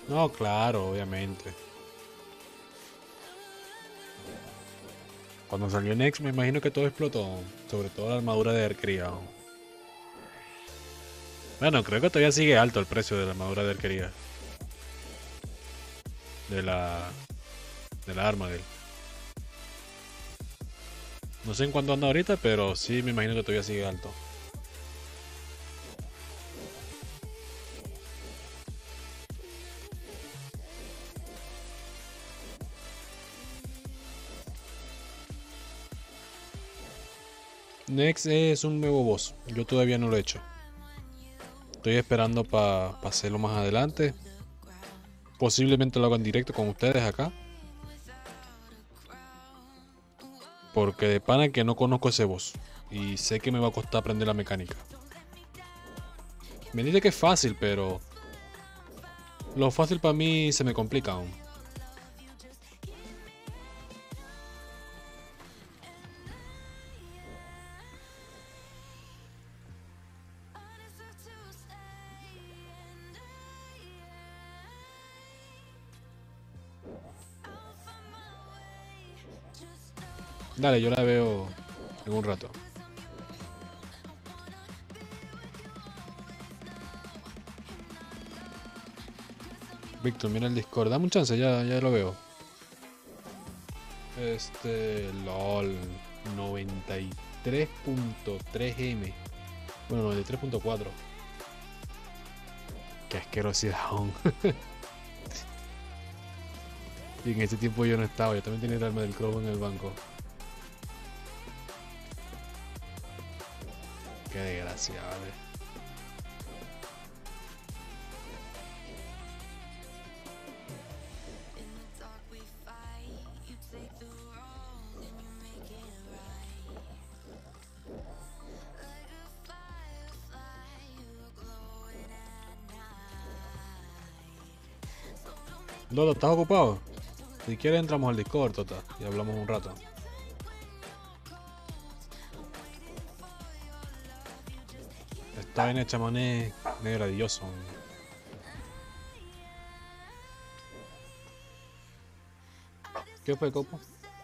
No, claro, obviamente. Cuando salió Nex me imagino que todo explotó. Sobre todo la armadura de arquería. Bueno, creo que todavía sigue alto el precio de la armadura de arquería. De la... De la arma de él. No sé en cuánto anda ahorita, pero sí me imagino que todavía sigue alto. Next es un nuevo boss. Yo todavía no lo he hecho. Estoy esperando para pa hacerlo más adelante. Posiblemente lo haga en directo con ustedes acá. Porque de pana que no conozco ese boss. Y sé que me va a costar aprender la mecánica. Me dice que es fácil, pero... Lo fácil para mí se me complica aún. Dale, yo la veo en un rato. Víctor, mira el Discord. Dame un chance, ya, ya lo veo. Este... LOL. noventa y tres punto tres eme. Bueno, noventa y tres punto cuatro. Qué asquerosidad aún. Y en ese tiempo yo no estaba. Yo también tenía el arma del crobo en el banco. Qué desgracia, vale. Lolo, ¿estás ocupado? Si quieres entramos al Discord, Tota, y hablamos un rato. Esta vaina de chamán es medio ladilloso. ¿Qué fue, Copo?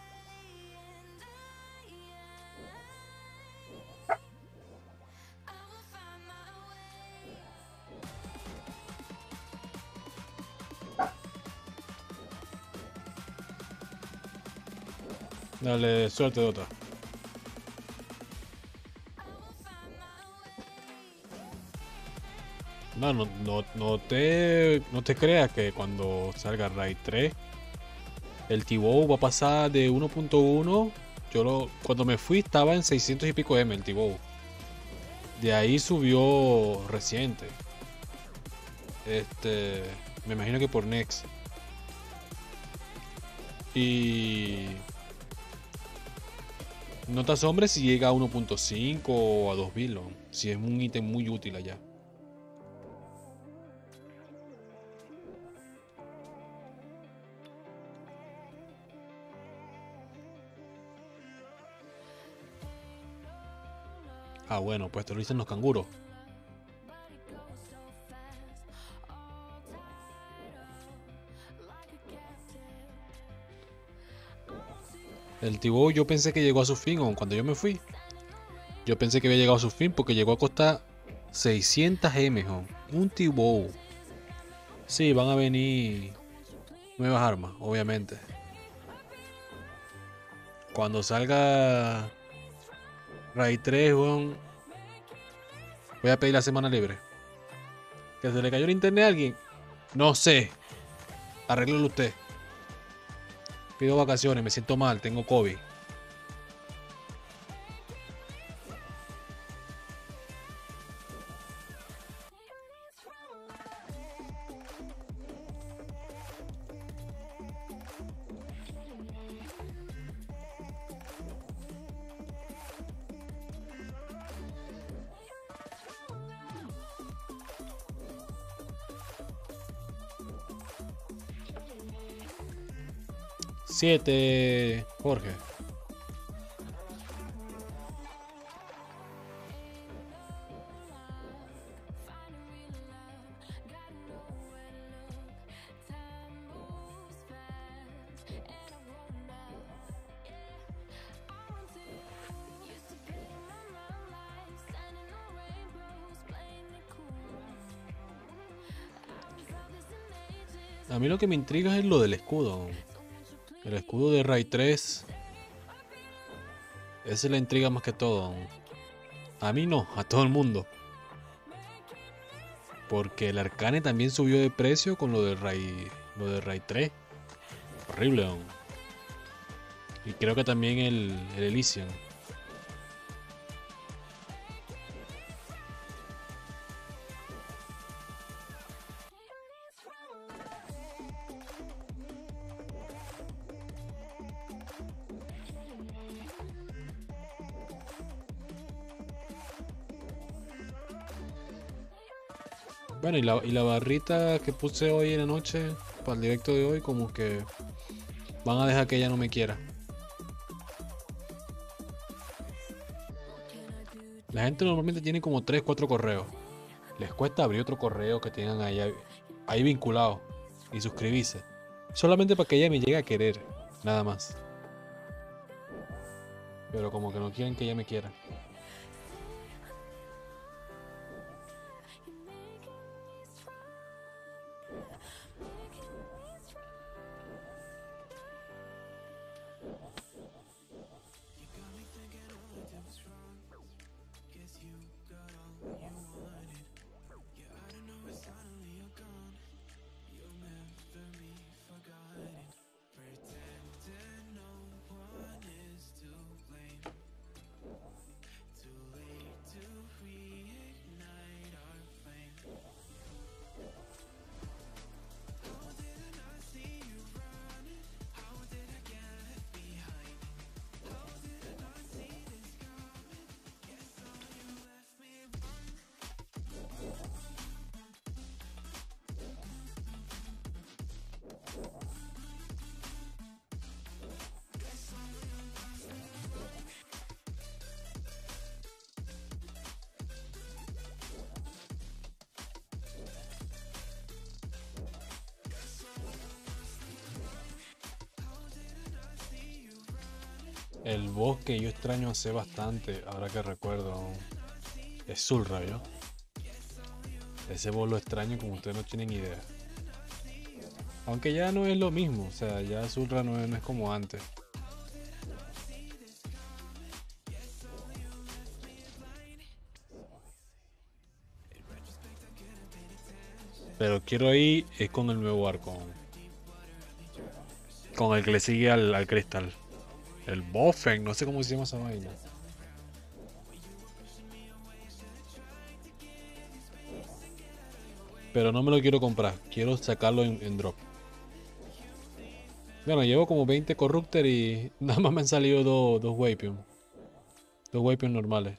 Dale, suerte, Dota. No, no, no, no te, no te creas que cuando salga Raid tres, el T-Bow va a pasar de uno punto uno. Yo lo, cuando me fui estaba en seiscientos y pico M el T-Bow. De ahí subió reciente. Este, me imagino que por Next. Y no te asombres si llega a uno punto cinco o a dos billion, si es un ítem muy útil allá. Ah, bueno, pues te lo dicen los canguros. El T-Bow yo pensé que llegó a su fin, o cuando yo me fui. Yo pensé que había llegado a su fin porque llegó a costar seiscientos M, jo. Un T-Bow. Sí, van a venir nuevas armas, obviamente. Cuando salga Raid tres, weón, voy a pedir la semana libre. ¿Que se le cayó el internet a alguien? No sé. Arréglelo usted. Pido vacaciones, me siento mal, tengo COVID. Siete, Jorge. A mí lo que me intriga es lo del escudo. El escudo de Ray tres. Esa es la intriga más que todo. A mí no, a todo el mundo. Porque el Arcane también subió de precio con lo de Ray, lo de Ray tres. Horrible. ¿No? Y creo que también el, el Elysian. Bueno, y la, y la barrita que puse hoy en la noche para el directo de hoy, como que van a dejar que ella no me quiera. La gente normalmente tiene como tres cuatro correos. Les cuesta abrir otro correo que tengan ahí, ahí vinculado y suscribirse. Solamente para que ella me llegue a querer, nada más. Pero como que no quieren que ella me quiera. El boss que yo extraño hace bastante, ahora que recuerdo, es Zulra, ¿yo? Ese boss lo extraño como ustedes no tienen idea. Aunque ya no es lo mismo, o sea, ya Zulra no es, no es como antes. Pero quiero ir es con el nuevo arco. Con el que le sigue al, al cristal. El Bofen, no sé cómo se llama esa vaina. Pero no me lo quiero comprar, quiero sacarlo en, en drop. Bueno, llevo como veinte Corrupter y nada más me han salido dos, dos Wapion. Dos Wapion normales.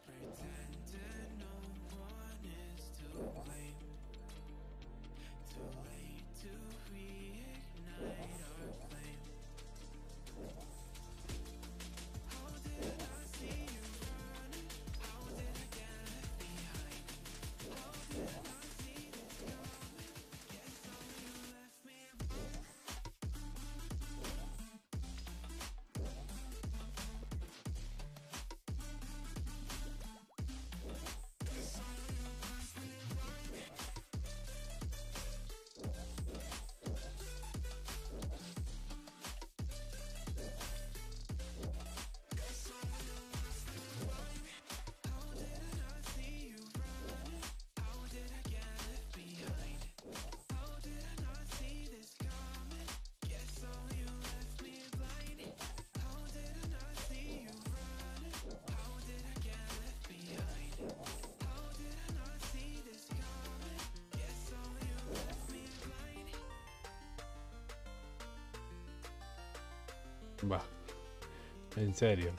Va, en serio.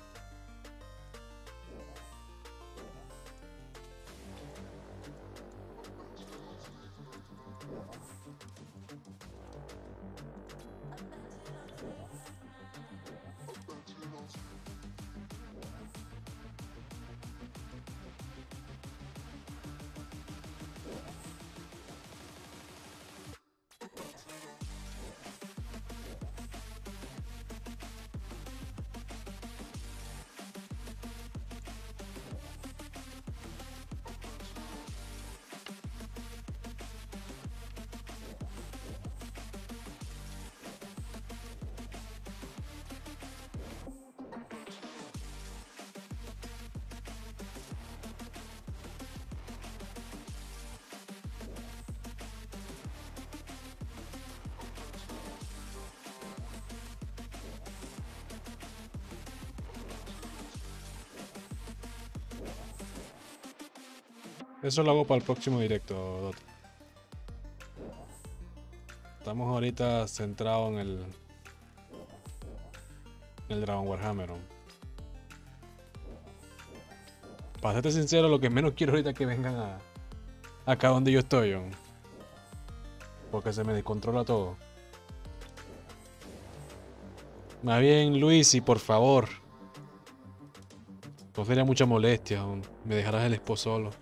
Eso lo hago para el próximo directo, Dota. Estamos ahorita centrados en el, en el Dragon Warhammer. ¿No? Para serte sincero, lo que menos quiero ahorita es que vengan a acá donde yo estoy, ¿no? Porque se me descontrola todo. Más bien, Luis, y por favor, no sería mucha molestia, ¿no? Me dejarás el expo solo.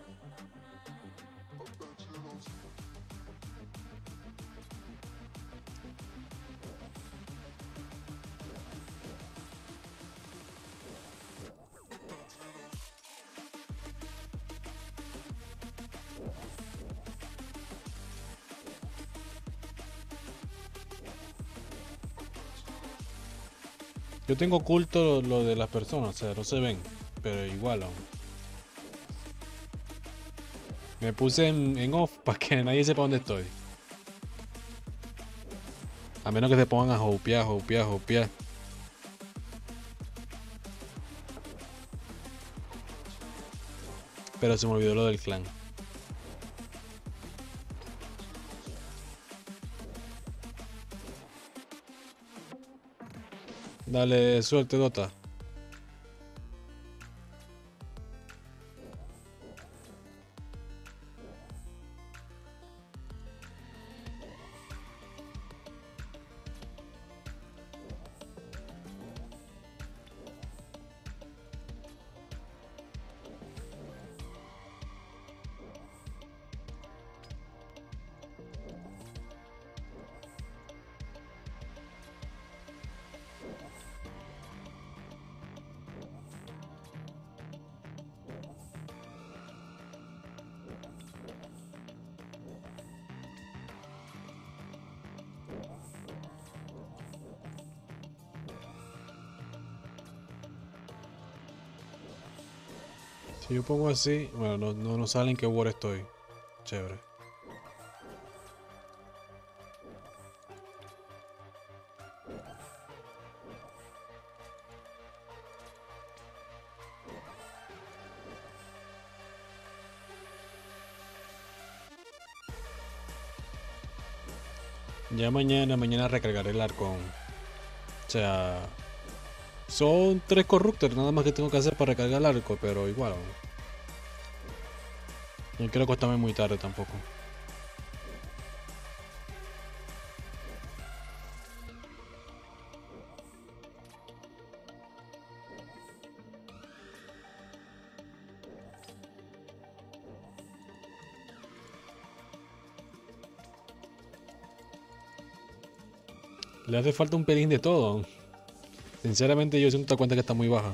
Yo tengo oculto lo de las personas, o sea, no se ven, pero igual aún. Me puse en, en off para que nadie sepa dónde estoy. A menos que se pongan a hopear, hopear, hopear. Pero se me olvidó lo del clan. Dale suerte, Dota. Si yo pongo así, bueno, no, no, no sale en qué war estoy. Chévere. Ya mañana, mañana recargaré el arco. O sea, son tres corruptors nada más que tengo que hacer para recargar el arco, pero igual. No quiero acostarme muy tarde tampoco. Le hace falta un pelín de todo. Sinceramente yo siento cuenta que está muy baja.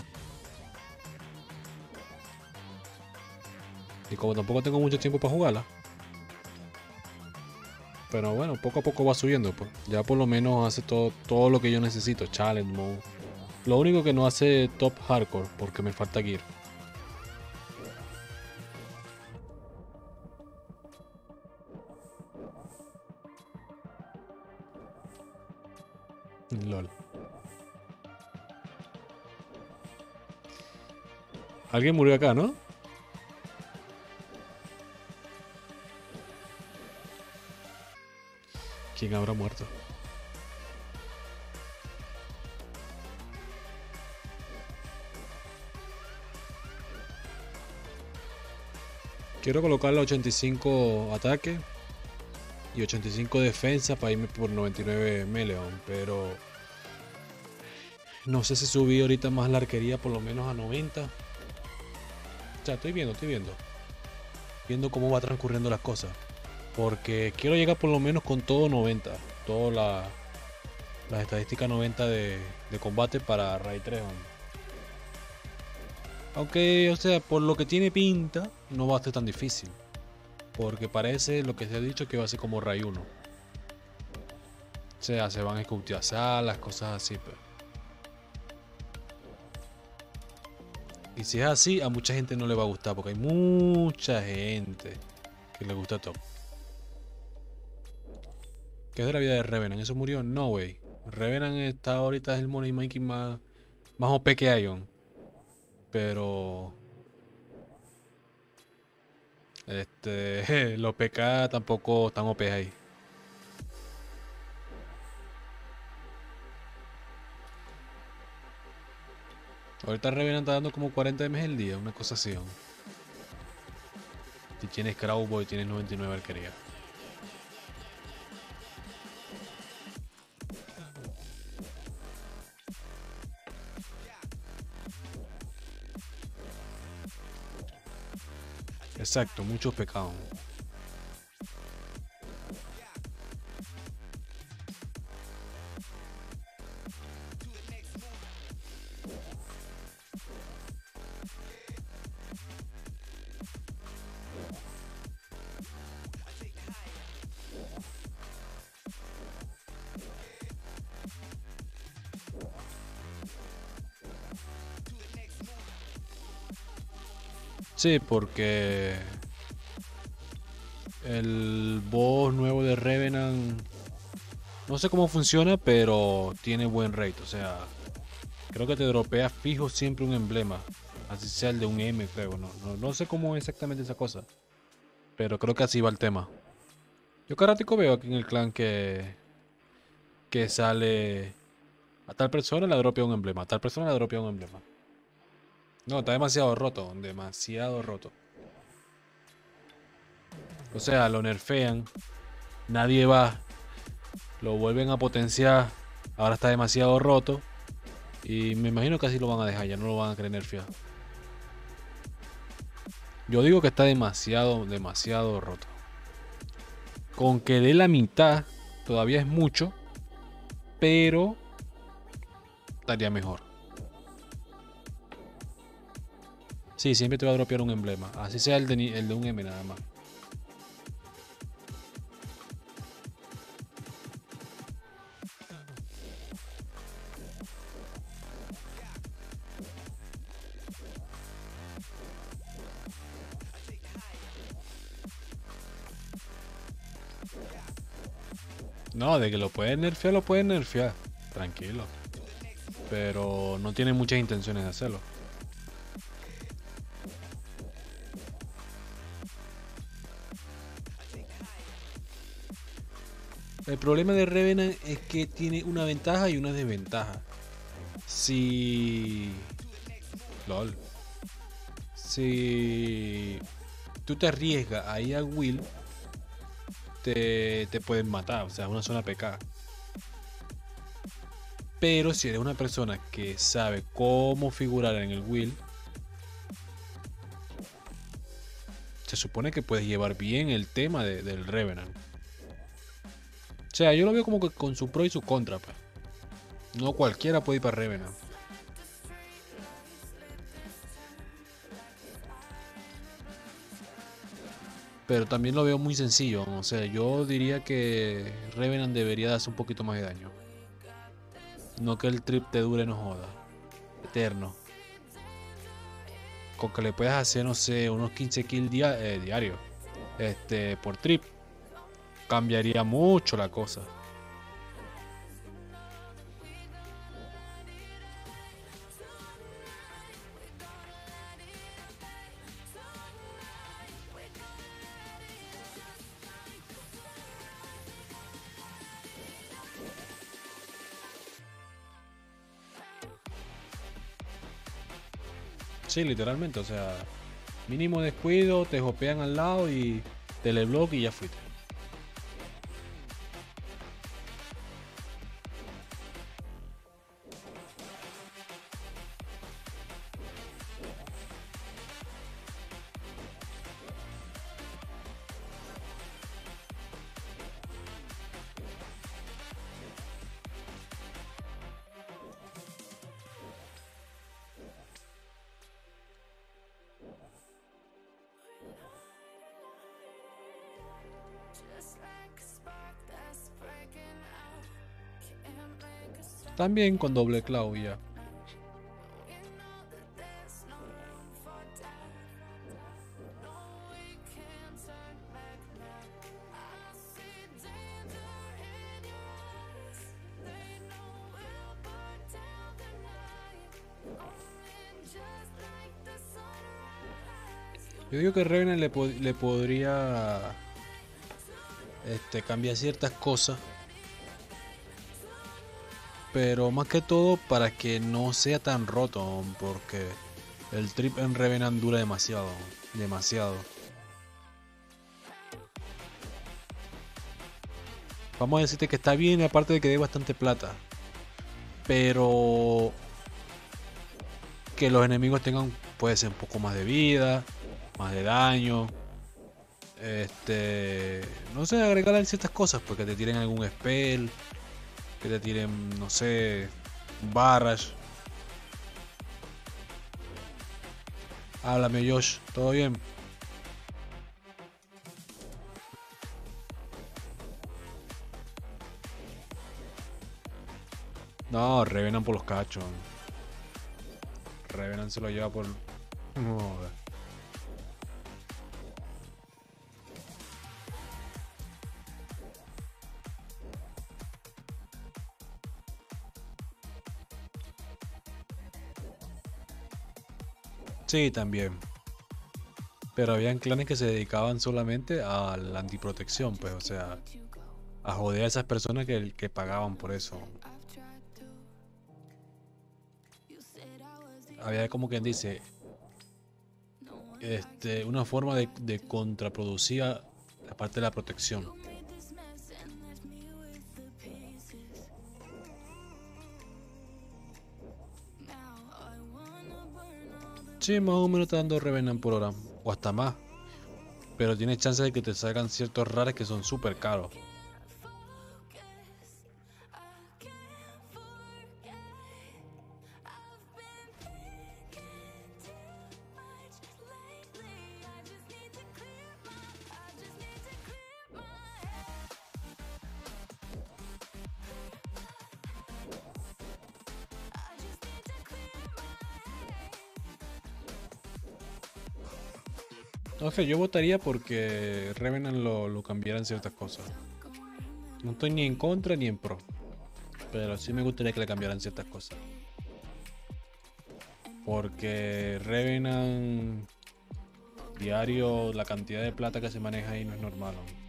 Y como tampoco tengo mucho tiempo para jugarla. Pero bueno, poco a poco va subiendo. Pues. Ya por lo menos hace todo, todo lo que yo necesito. Challenge mode. Lo único que no hace top hardcore porque me falta gear. LOL. Alguien murió acá, ¿no? ¿Quién habrá muerto? Quiero colocarle ochenta y cinco ataque y ochenta y cinco defensa para irme por noventa y nueve Meleon, pero no sé si subí ahorita más la arquería por lo menos a noventa. O sea, estoy viendo, estoy viendo. Viendo cómo va transcurriendo las cosas. Porque quiero llegar por lo menos con todo noventa. Todas la, las estadísticas noventa de, de combate para Raid tres. Aunque, o sea, por lo que tiene pinta, no va a ser tan difícil. Porque parece lo que se ha dicho que va a ser como Raid uno. O sea, se van a escultear salas, cosas así. Pero. Y si es así, a mucha gente no le va a gustar. Porque hay mucha gente que le gusta Top. ¿Qué es de la vida de Revenant? ¿Eso murió? No, wey. Revenant está ahorita es el money making más, más O P que Ion. Pero Este, los P K tampoco están O P ahí. Ahorita Revenant está dando como cuarenta M el día, una cosa así. ¿No? Si tienes Cowboy, tienes noventa y nueve arquería. Exacto, muchos pecados. Sí, porque el boss nuevo de Revenant no sé cómo funciona, pero tiene buen rate. O sea, creo que te dropea fijo siempre un emblema. Así sea el de un M, creo. No, no, no sé cómo es exactamente esa cosa. Pero creo que así va el tema. Yo cada ratico veo aquí en el clan que, que sale a tal persona le dropea un emblema. A tal persona le dropea un emblema. No, está demasiado roto. Demasiado roto. O sea, lo nerfean. Nadie va. Lo vuelven a potenciar. Ahora está demasiado roto. Y me imagino que así lo van a dejar. Ya no lo van a querer nerfear. Yo digo que está demasiado, demasiado roto. Con que dé la mitad, todavía es mucho. Pero estaría mejor. Sí, siempre te va a dropear un emblema. Así sea el de, ni- el de un M nada más. No, de que lo pueden nerfear, lo pueden nerfear. Tranquilo. Pero no tiene muchas intenciones de hacerlo. El problema de Revenant es que tiene una ventaja y una desventaja. Si... LOL. Si tú te arriesgas a ir a Will, te, te pueden matar. O sea, es una zona P K. Pero si eres una persona que sabe cómo figurar en el Will, se supone que puedes llevar bien el tema de- del Revenant. O sea, yo lo veo como que con su pro y su contra, pues. No cualquiera puede ir para Revenant. Pero también lo veo muy sencillo. O sea, yo diría que Revenant debería darse un poquito más de daño. No que el trip te dure, no joda. Eterno. Con que le puedas hacer, no sé, unos quince kills dia- eh, diarios. Este, por trip. Cambiaría mucho la cosa. Sí, literalmente. O sea, mínimo descuido, te jopean al lado y teleblock y ya fuiste. También con doble clavo ya. Yo digo que Revenant le, pod- le podría este, cambiar ciertas cosas, pero más que todo para que no sea tan roto, porque el trip en Revenant dura demasiado, demasiado. Vamos a decirte que está bien, aparte de que dé bastante plata, pero que los enemigos tengan, puede ser un poco más de vida, más de daño. Este, no sé, agregarle ciertas cosas, porque te tiren algún spell, que te tiren, no sé, un barrage. Háblame, Josh, ¿todo bien? No, Revenant por los cachos. Revenant se lo lleva por. No, joder. Sí, también. Pero habían clanes que se dedicaban solamente a la antiprotección, pues, o sea, a joder a esas personas que, que pagaban por eso. Había como quien dice, este, una forma de, de contraproducir a la parte de la protección. Sí, más o menos está dando Revenant por hora, o hasta más. Pero tienes chance de que te salgan ciertos rares que son súper caros. No sé, yo votaría porque Revenant lo, lo cambiaran ciertas cosas. No estoy ni en contra ni en pro. Pero sí me gustaría que le cambiaran ciertas cosas. Porque Revenant diario, la cantidad de plata que se maneja ahí no es normal, ¿no?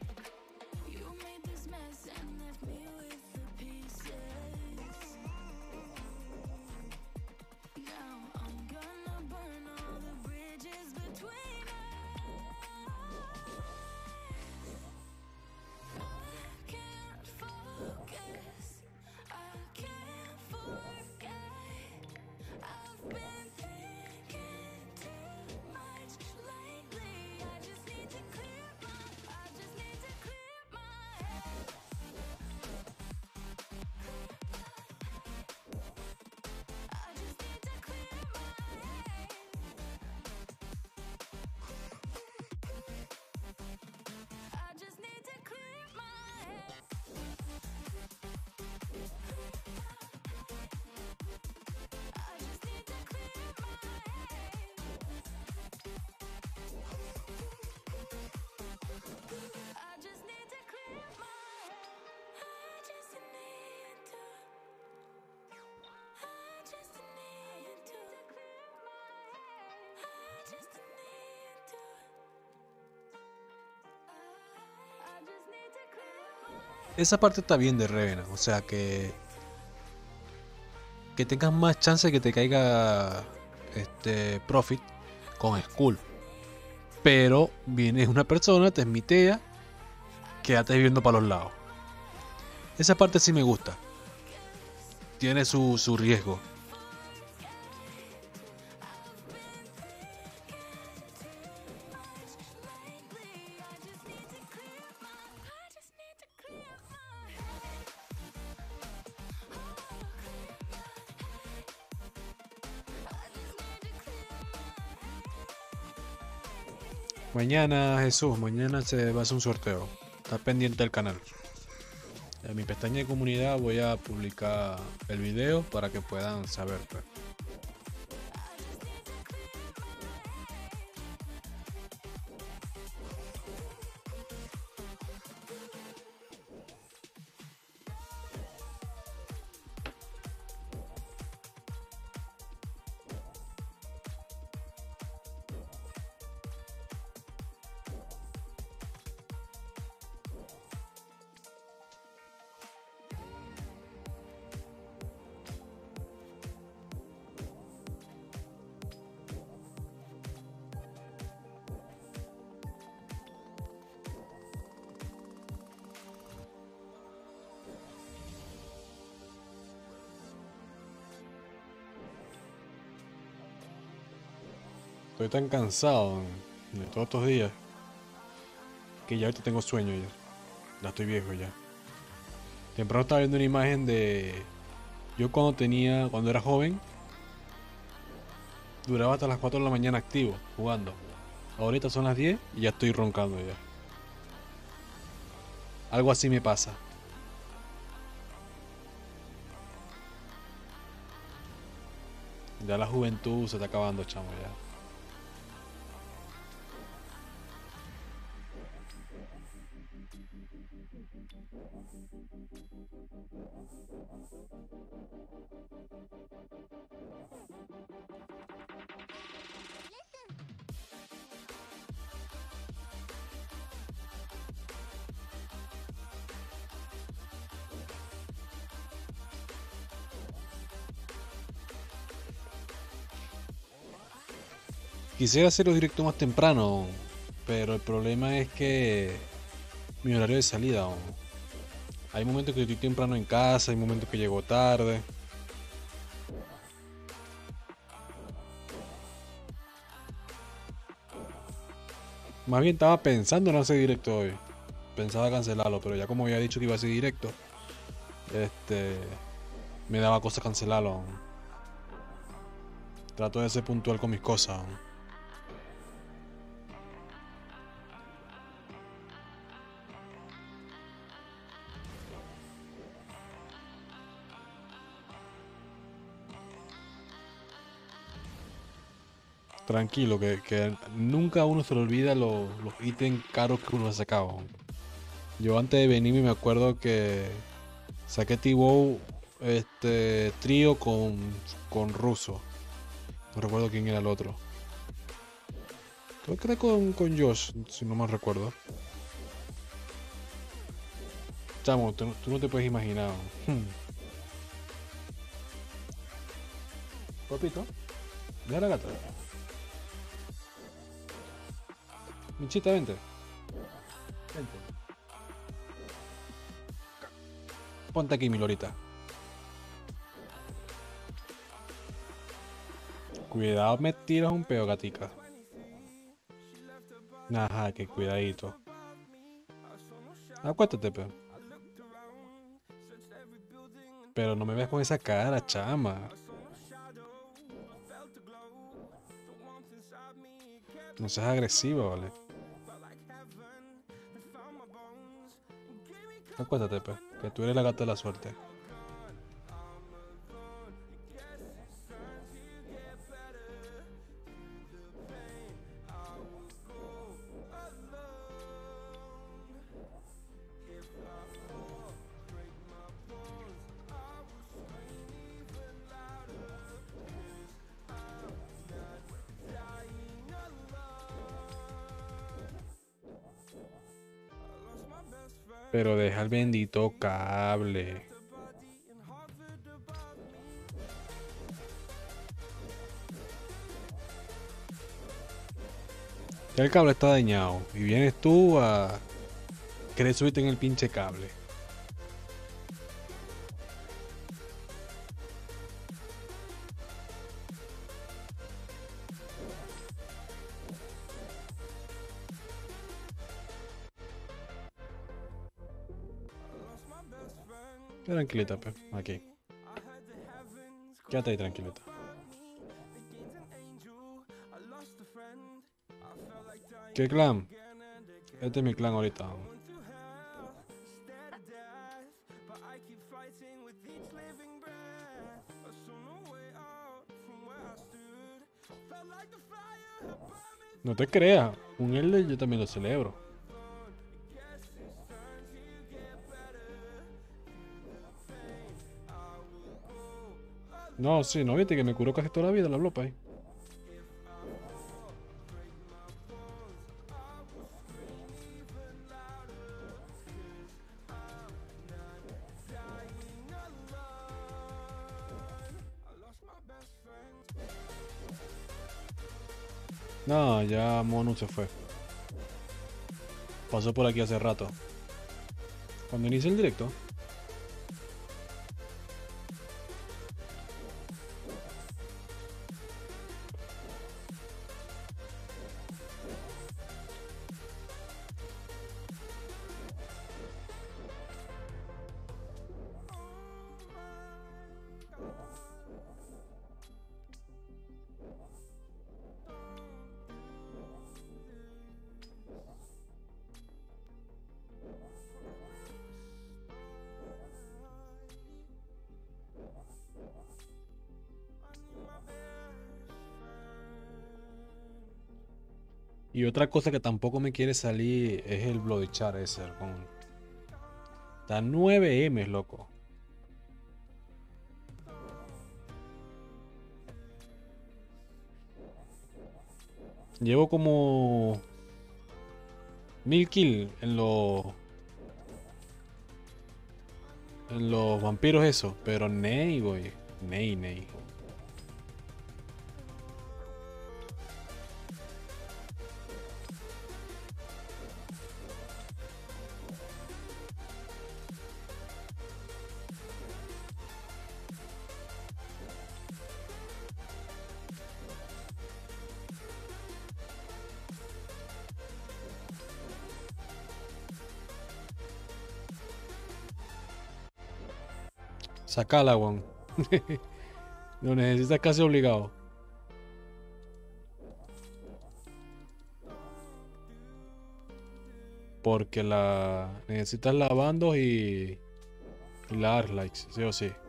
Esa parte está bien de Revenant, o sea que que tengas más chance de que te caiga este profit con Skull. Pero viene una persona, te esmitea, quédate viendo para los lados. Esa parte sí me gusta. Tiene su, su riesgo. Mañana, Jesús, mañana se va a hacer un sorteo. Está pendiente del canal. En mi pestaña de comunidad voy a publicar el video para que puedan saber, pues. Estoy tan cansado de todos estos días que ya ahorita tengo sueño ya. Ya estoy viejo ya. Temprano estaba viendo una imagen de yo cuando tenía, cuando era joven, duraba hasta las cuatro de la mañana activo, jugando. Ahorita son las diez y ya estoy roncando ya. Algo así me pasa. Ya la juventud se está acabando, chamo, ya. Quisiera hacer los directos más temprano, pero el problema es que mi horario de salida. ¿No? Hay momentos que estoy temprano en casa, hay momentos que llego tarde. Más bien estaba pensando en hacer directo hoy. Pensaba cancelarlo, pero ya como había dicho que iba a hacer directo, este, me daba cosa cancelarlo. Trato de ser puntual con mis cosas. Tranquilo, que, que nunca a uno se le olvida los, los ítems caros que uno ha sacado. Yo antes de venirme me acuerdo que saqué T-Bow este trío con, con ruso. No recuerdo quién era el otro. Creo que era con, con Josh, si no mal recuerdo. Chamo, tú, tú no te puedes imaginar. Hmm. Papito, deja la gata. Michita, vente. Vente. Ponte aquí, mi lorita. Cuidado, me tiras un peo, gatica. Ajá, que cuidadito. Acuéstate, peo. Pero no me veas con esa cara, chama. No seas agresiva, vale. Acuéstate, pe, que tú eres la gata de la suerte. Pero deja el bendito cable. Ya el cable está dañado y vienes tú a querer subirte en el pinche cable. Tranquilita, pe, aquí. Quédate ahí tranquilita. ¿Qué clan? Este es mi clan ahorita. No te creas, un Elder yo también lo celebro. No, sí, no viste que me curó casi toda la vida la blopa ahí. No, ya Monu se fue. Pasó por aquí hace rato. Cuando inicia el directo. Y otra cosa que tampoco me quiere salir es el Bloody Char ese. Con... Está nueve M, loco. Llevo como mil kills en los en los vampiros eso, pero Ney, güey. Ney, Ney. Sacala, weón. Lo necesitas casi obligado. Porque la necesitas la bandos y, y la Arclight, sí o sí.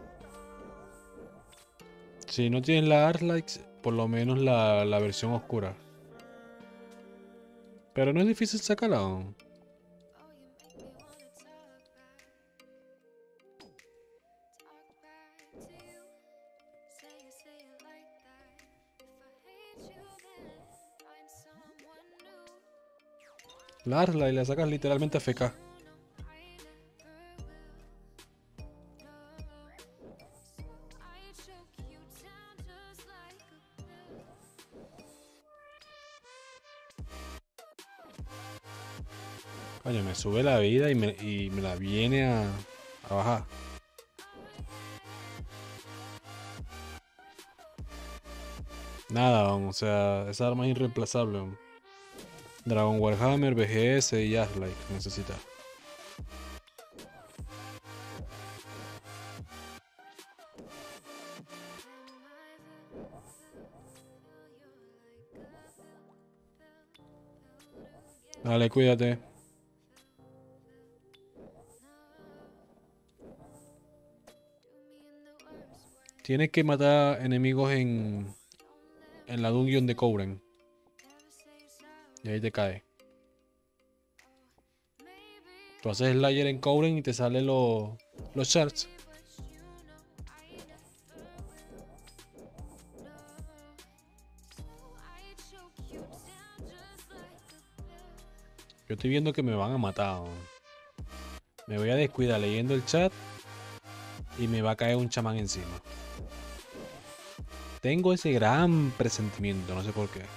Si no tienes la Arclight, por lo menos la, la versión oscura. Pero no es difícil sacarla, weón. La Arclight la sacas literalmente a F K. Coño, me sube la vida y me, y me la viene a, a bajar. Nada, weón, o sea, esa arma es irreemplazable, weón. Dragon Warhammer, B G S y Arclight necesita. Dale, cuídate. Tienes que matar enemigos en, en la dungeon de Kouren. Y ahí te cae. Tú haces Slayer en Kouren y te salen los, los shards. Yo estoy viendo que me van a matar. ¿No? Me voy a descuidar leyendo el chat y me va a caer un chamán encima. Tengo ese gran presentimiento, no sé por qué.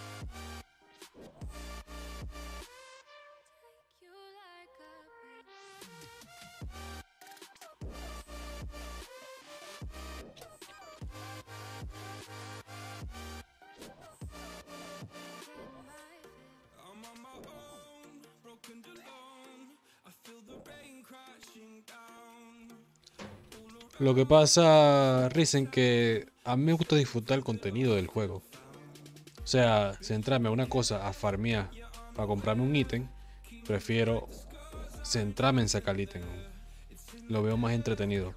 Lo que pasa, Risen, que a mí me gusta disfrutar el contenido del juego. O sea, centrarme a una cosa, a farmear para comprarme un ítem, prefiero centrarme en sacar el ítem. Lo veo más entretenido.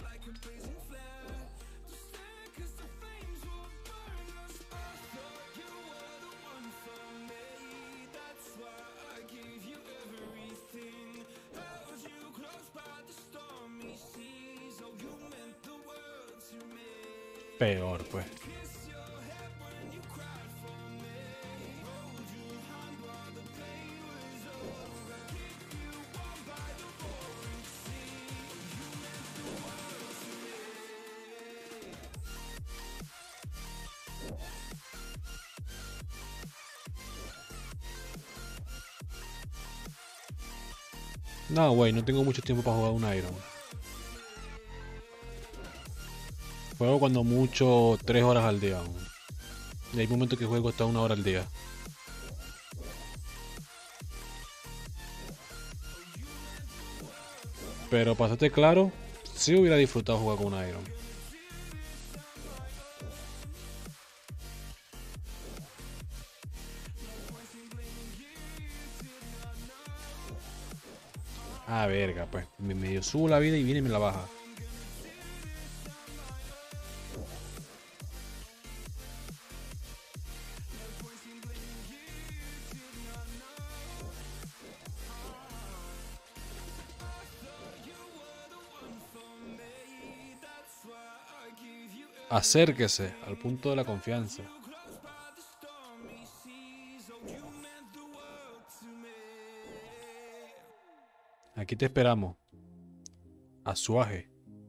Peor, pues. No, güey, no tengo mucho tiempo para jugar un Iron. Juego cuando mucho tres horas al día. Y hay momentos que juego hasta una hora al día. Pero para serte claro, sí hubiera disfrutado jugar con un Iron. Ah, verga, pues. Me medio subo la vida y viene y me la baja. Acérquese al punto de la confianza. Aquí te esperamos. Azuaje.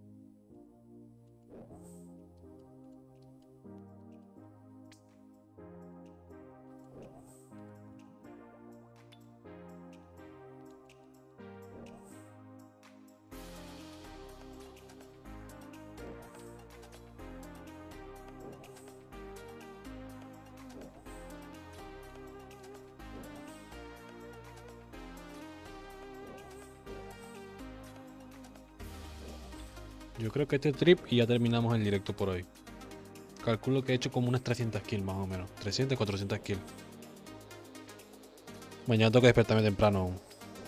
Yo creo que este trip y ya terminamos el directo por hoy. Calculo que he hecho como unas trescientas kills más o menos. trescientas, cuatrocientas kills. Mañana tengo que despertarme temprano aún.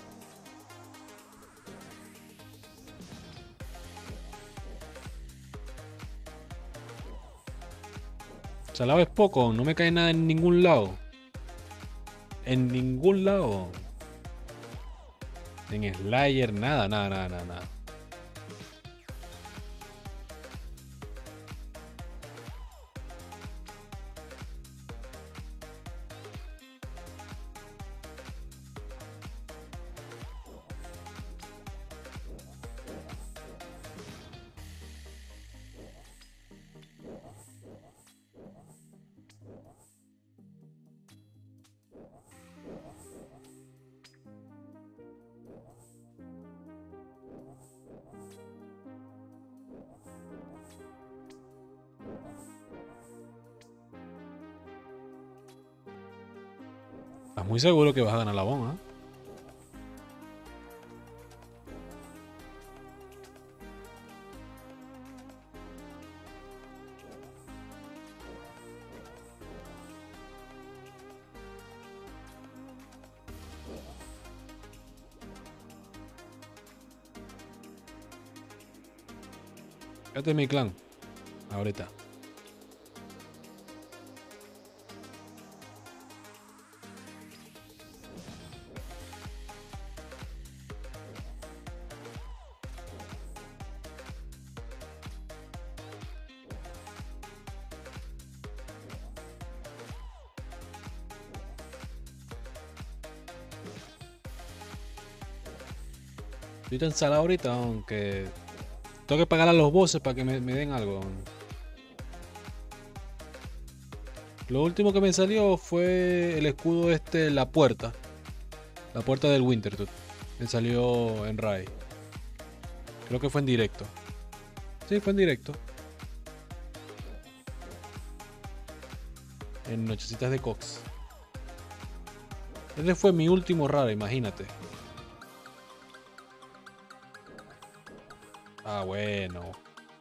Salado es poco, no me cae nada en ningún lado. En ningún lado. En Slayer, nada, nada, nada, nada, nada. Estás muy seguro que vas a ganar la bomba, ¿eh? Este es mi clan. Ahorita. Estoy tan salado ahorita, aunque tengo que pagar a los bosses para que me, me den algo. Lo último que me salió fue el escudo este, la puerta. La puerta del Wintertooth. Me salió en Rai. Creo que fue en directo. Sí, fue en directo. En Nochecitas de Cox. Ese fue mi último raro, imagínate. Ah, bueno.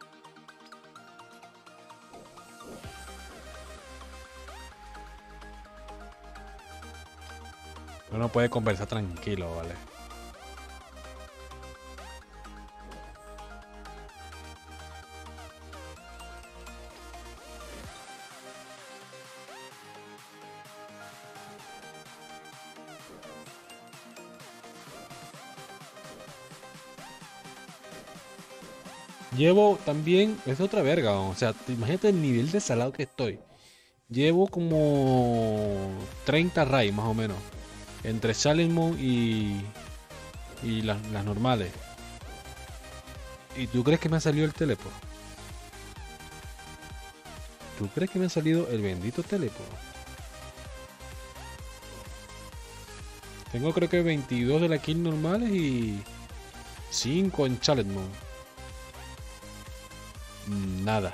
Uno puede conversar tranquilo, ¿vale? Llevo también, es otra verga, o sea, te- imagínate el nivel de salado que estoy. Llevo como treinta raids más o menos, entre Challenge Mode y, y las, las normales. ¿Y tú crees que me ha salido el teleport? ¿Tú crees que me ha salido el bendito teleport? Tengo creo que veintidós de las kills normales y cinco en Challenge Mode. Nada.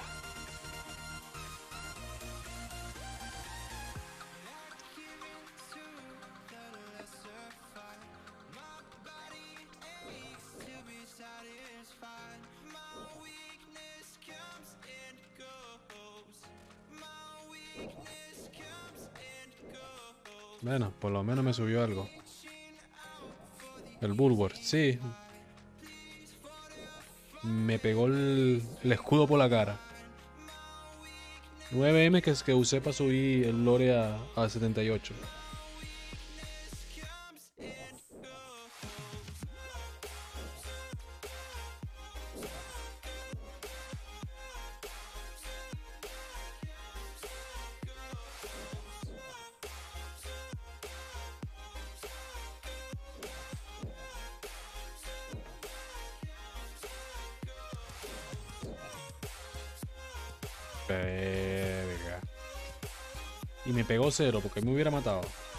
Bueno, por lo menos me subió algo. El Bulwark, sí. Me pegó el, el escudo por la cara. nueve eme que es que usé para subir el lore a, a setenta y ocho. Verga. Y me pegó cero porque me hubiera matado.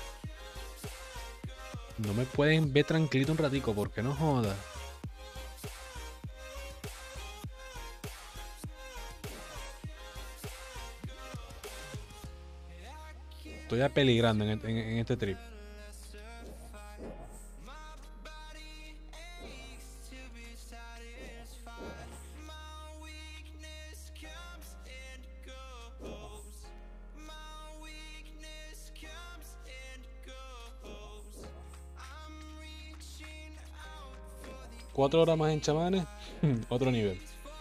No me pueden ver tranquilito un ratico porque no joda. Estoy apeligrando en, en- en este trip. Cuatro horas más en chamanes, otro nivel.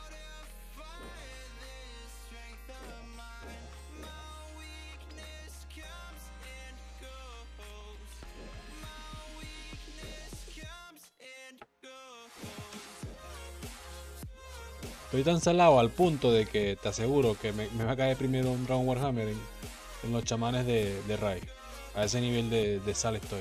Estoy tan salado al punto de que te aseguro que me, me va a caer primero un Dragon Warhammer en, en los chamanes de, de Rai. A ese nivel de, de sal estoy.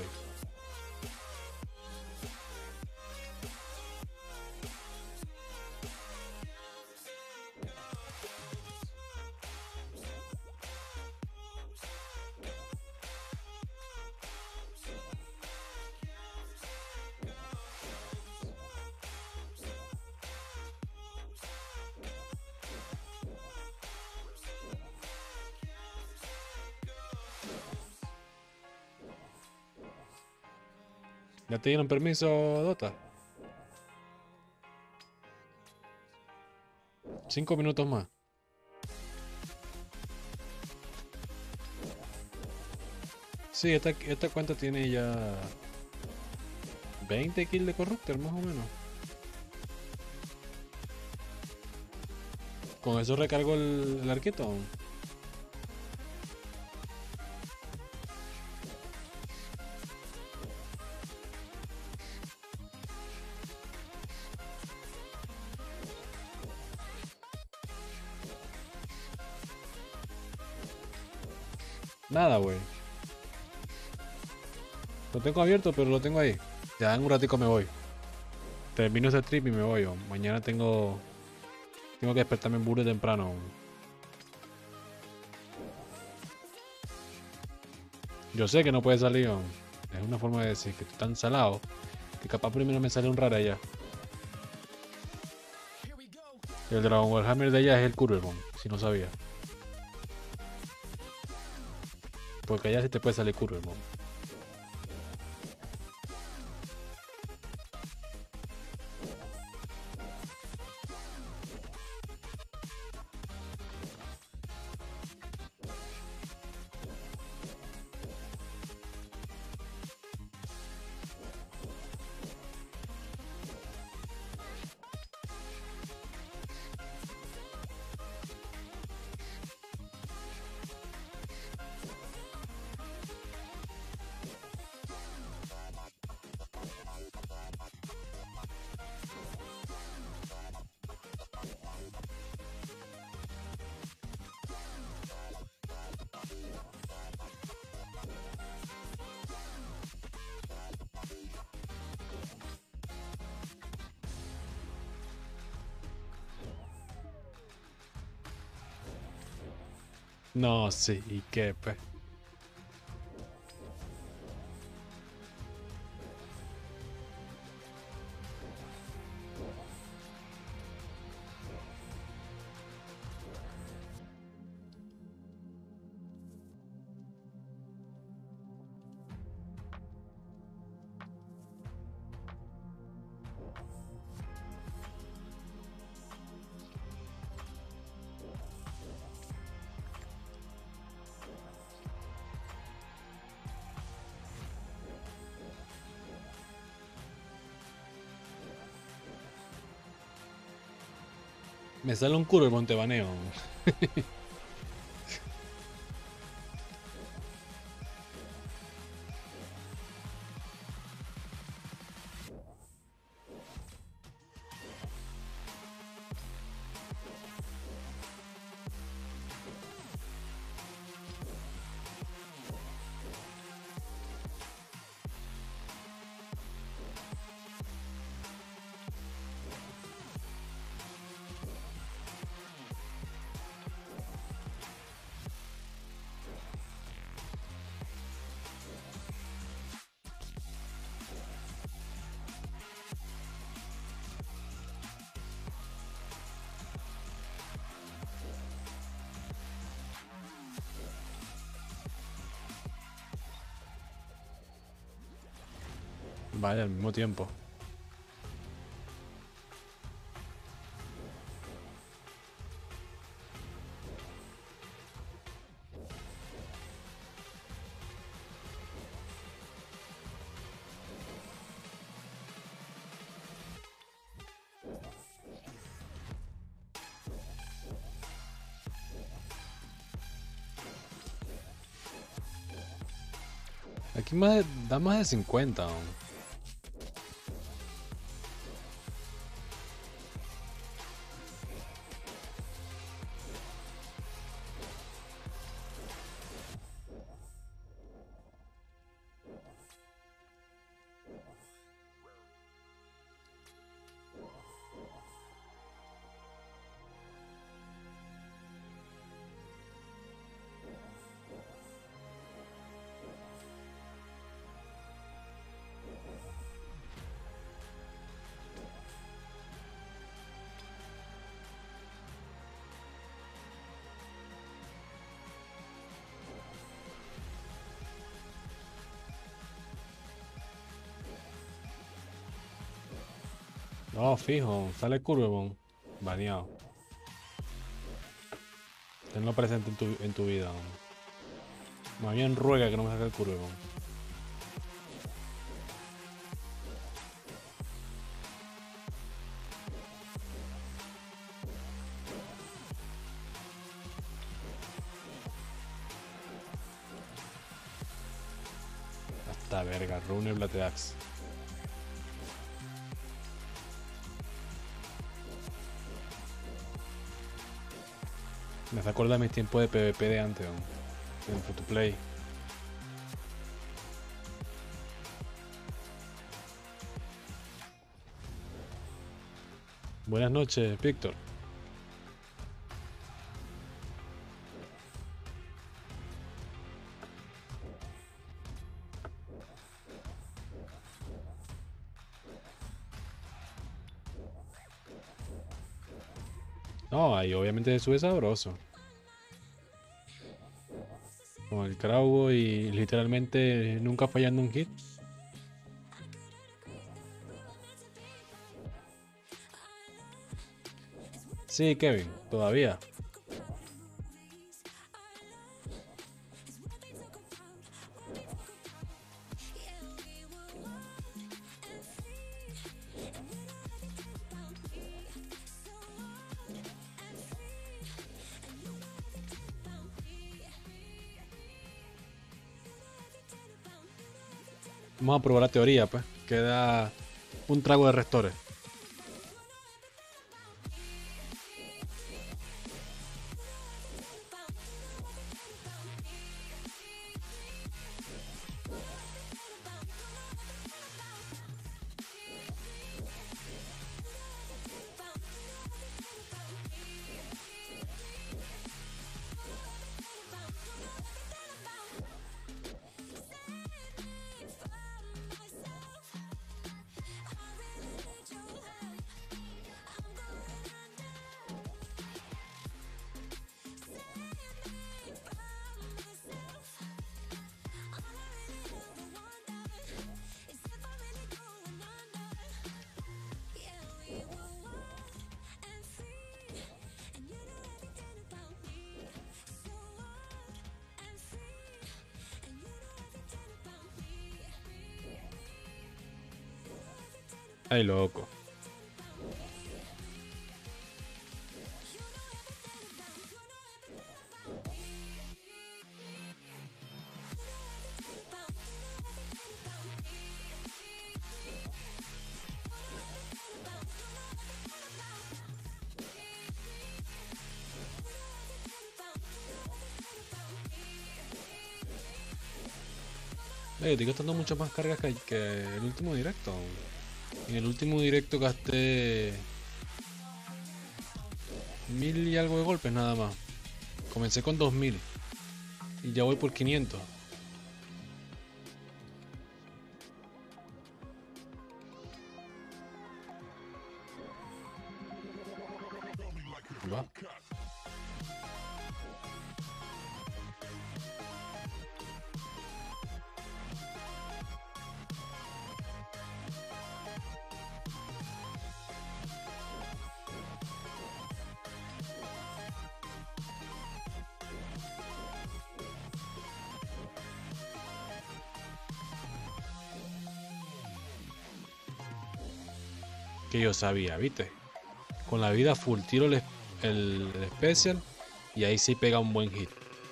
¿Ya te dieron permiso, Dota? Cinco minutos más. Sí, esta, esta cuenta tiene ya veinte kills de Corruptor, más o menos. Con eso recargo el, el arquito. Nada, güey. Lo tengo abierto, pero lo tengo ahí. Ya en un ratico me voy. Termino ese trip y me voy. oh. Mañana tengo tengo que despertarme en burro temprano. Yo sé que no puede salir. oh. Es una forma de decir que estoy tan salado que capaz primero me sale un rara allá. El Dragon Warhammer de ella es el Curvebone, si no sabía. Porque allá sí te puede salir Curvebone. No, sí, y qué, pues. Me sale un Curvebone, te baneo. Vaya, al mismo tiempo. Aquí más de- da más de cincuenta aún. No, fijo, sale Curvebón. Baneado. Tenlo presente en tu, en tu vida. hombre. Más bien ruega que no me saque el Curvebón. Hasta verga, Runner Blateax. Me hace acordar mis tiempos de PvP de antes, hombre, en Free to Play. Buenas noches, Víctor. No, ahí obviamente se sube sabroso. Con el Kraugo y literalmente nunca fallando un hit. Sí, Kevin, todavía. Vamos a probar la teoría, pues. Queda un trago de restores. Ay, loco. Ey, estoy gastando muchas más cargas que, que el último directo. En el último directo gasté mil y algo de golpes nada más. Comencé con dos mil y ya voy por quinientos. Va. Que yo sabía, ¿viste? Con la vida full tiro el, el, el special y ahí sí pega un buen hit.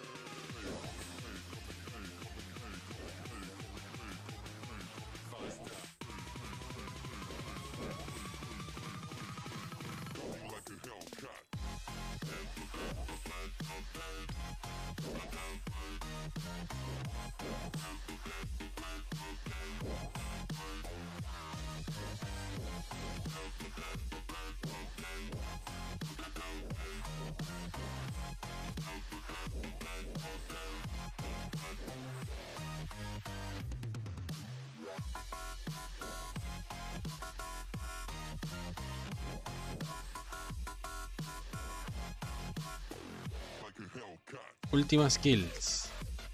Últimas kills.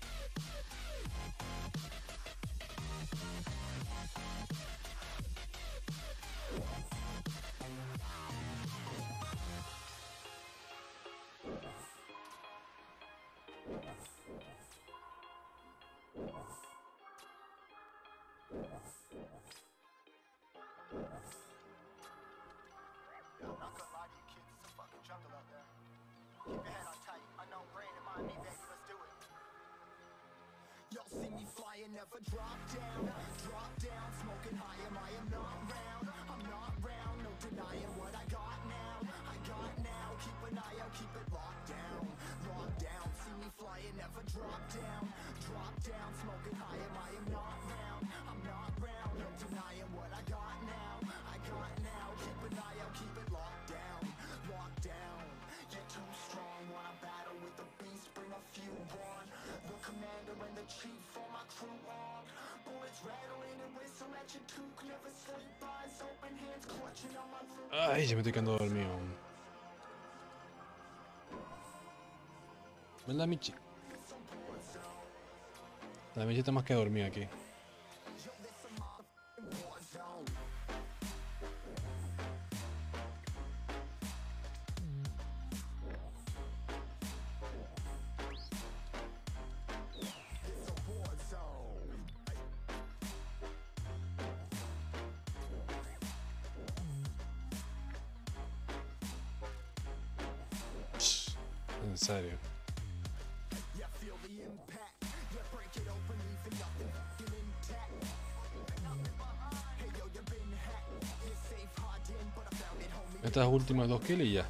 Never drop down, drop down, smoking high, am I am not round, I'm not round, no denying what I got now, I got now, keep an eye out, keep it locked down, locked down, see me flying, never drop down, drop down, smoking high, am I am not round, I'm not round, no denying what I got now, I got now, keep an eye out, keep it locked down, locked down, you're too strong, wanna battle with the beast, bring a few on, the commander and the chief for my crew on, bullets rattling and whistle at your toque, never sleep, eyes open, hands clutching on my throat. Ay, ya me estoy quedando dormido. ¿Verdad, Michi? La Michi está más que dormida aquí. En serio. Estas últimas dos kills y ya.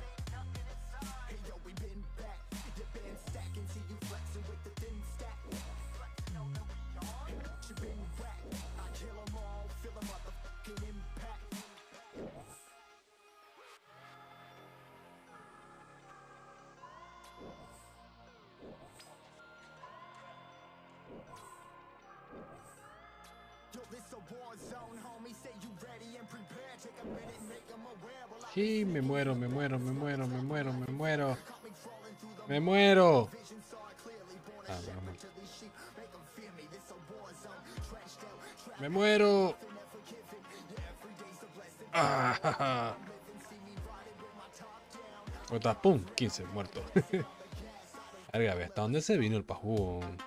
Sí, me muero, me muero, me muero, me muero, me muero. Me muero. Ah, me muero. Me muero. Ah, otra, pum, quince, muerto. Verga, ve, ¿hasta dónde se vino el pajón?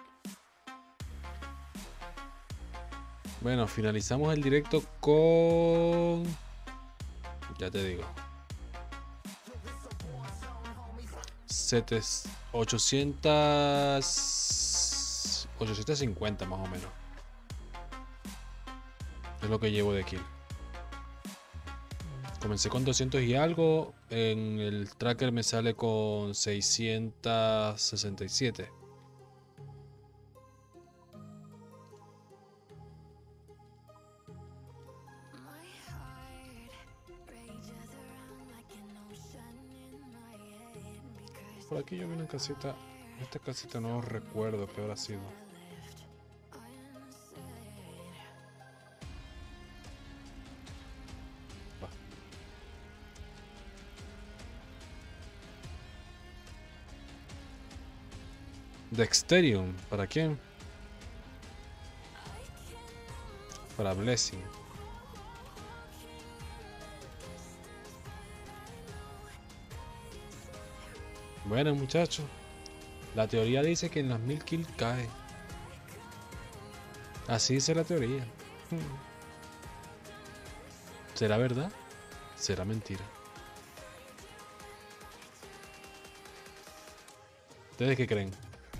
Bueno, finalizamos el directo con... Ya te digo. ochocientos... ochocientos cincuenta más o menos. Es lo que llevo de kill. Comencé con doscientos y algo. En el tracker me sale con seiscientos sesenta y siete. Por aquí yo vi una casita. Esta casita no recuerdo qué habrá sido. Va. Dexterium, ¿para quién? Para Blessing. Bueno, muchachos, la teoría dice que en las mil kills cae. Así dice la teoría. ¿Será verdad? Será mentira. ¿Ustedes qué creen?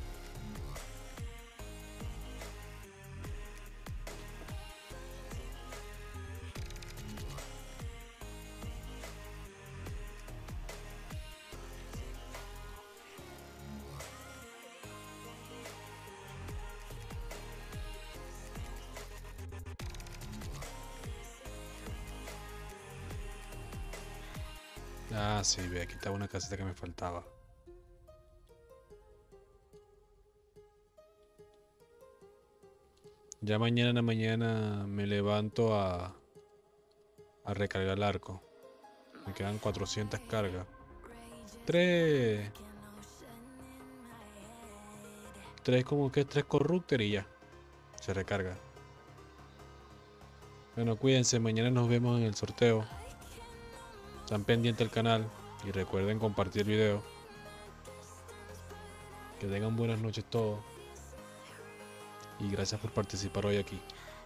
Ah, sí, ve, aquí estaba una caseta que me faltaba. Ya mañana en la mañana me levanto a, a recargar el arco. Me quedan cuatrocientas cargas. Tres. Tres como que tres corrupter y ya. Se recarga. Bueno, cuídense, mañana nos vemos en el sorteo. Están pendientes del canal y recuerden compartir el video. Que tengan buenas noches todos. Y gracias por participar hoy aquí.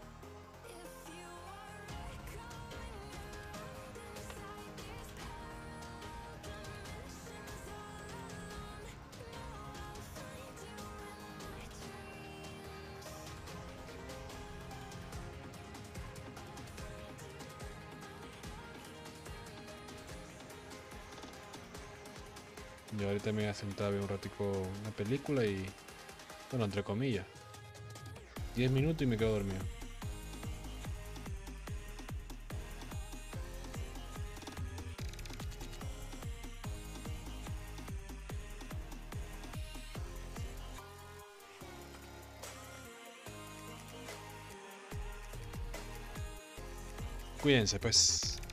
Yo ahorita me voy a sentar a ver un ratico una película y... Bueno, entre comillas. diez minutos y me quedo dormido. Cuídense pues.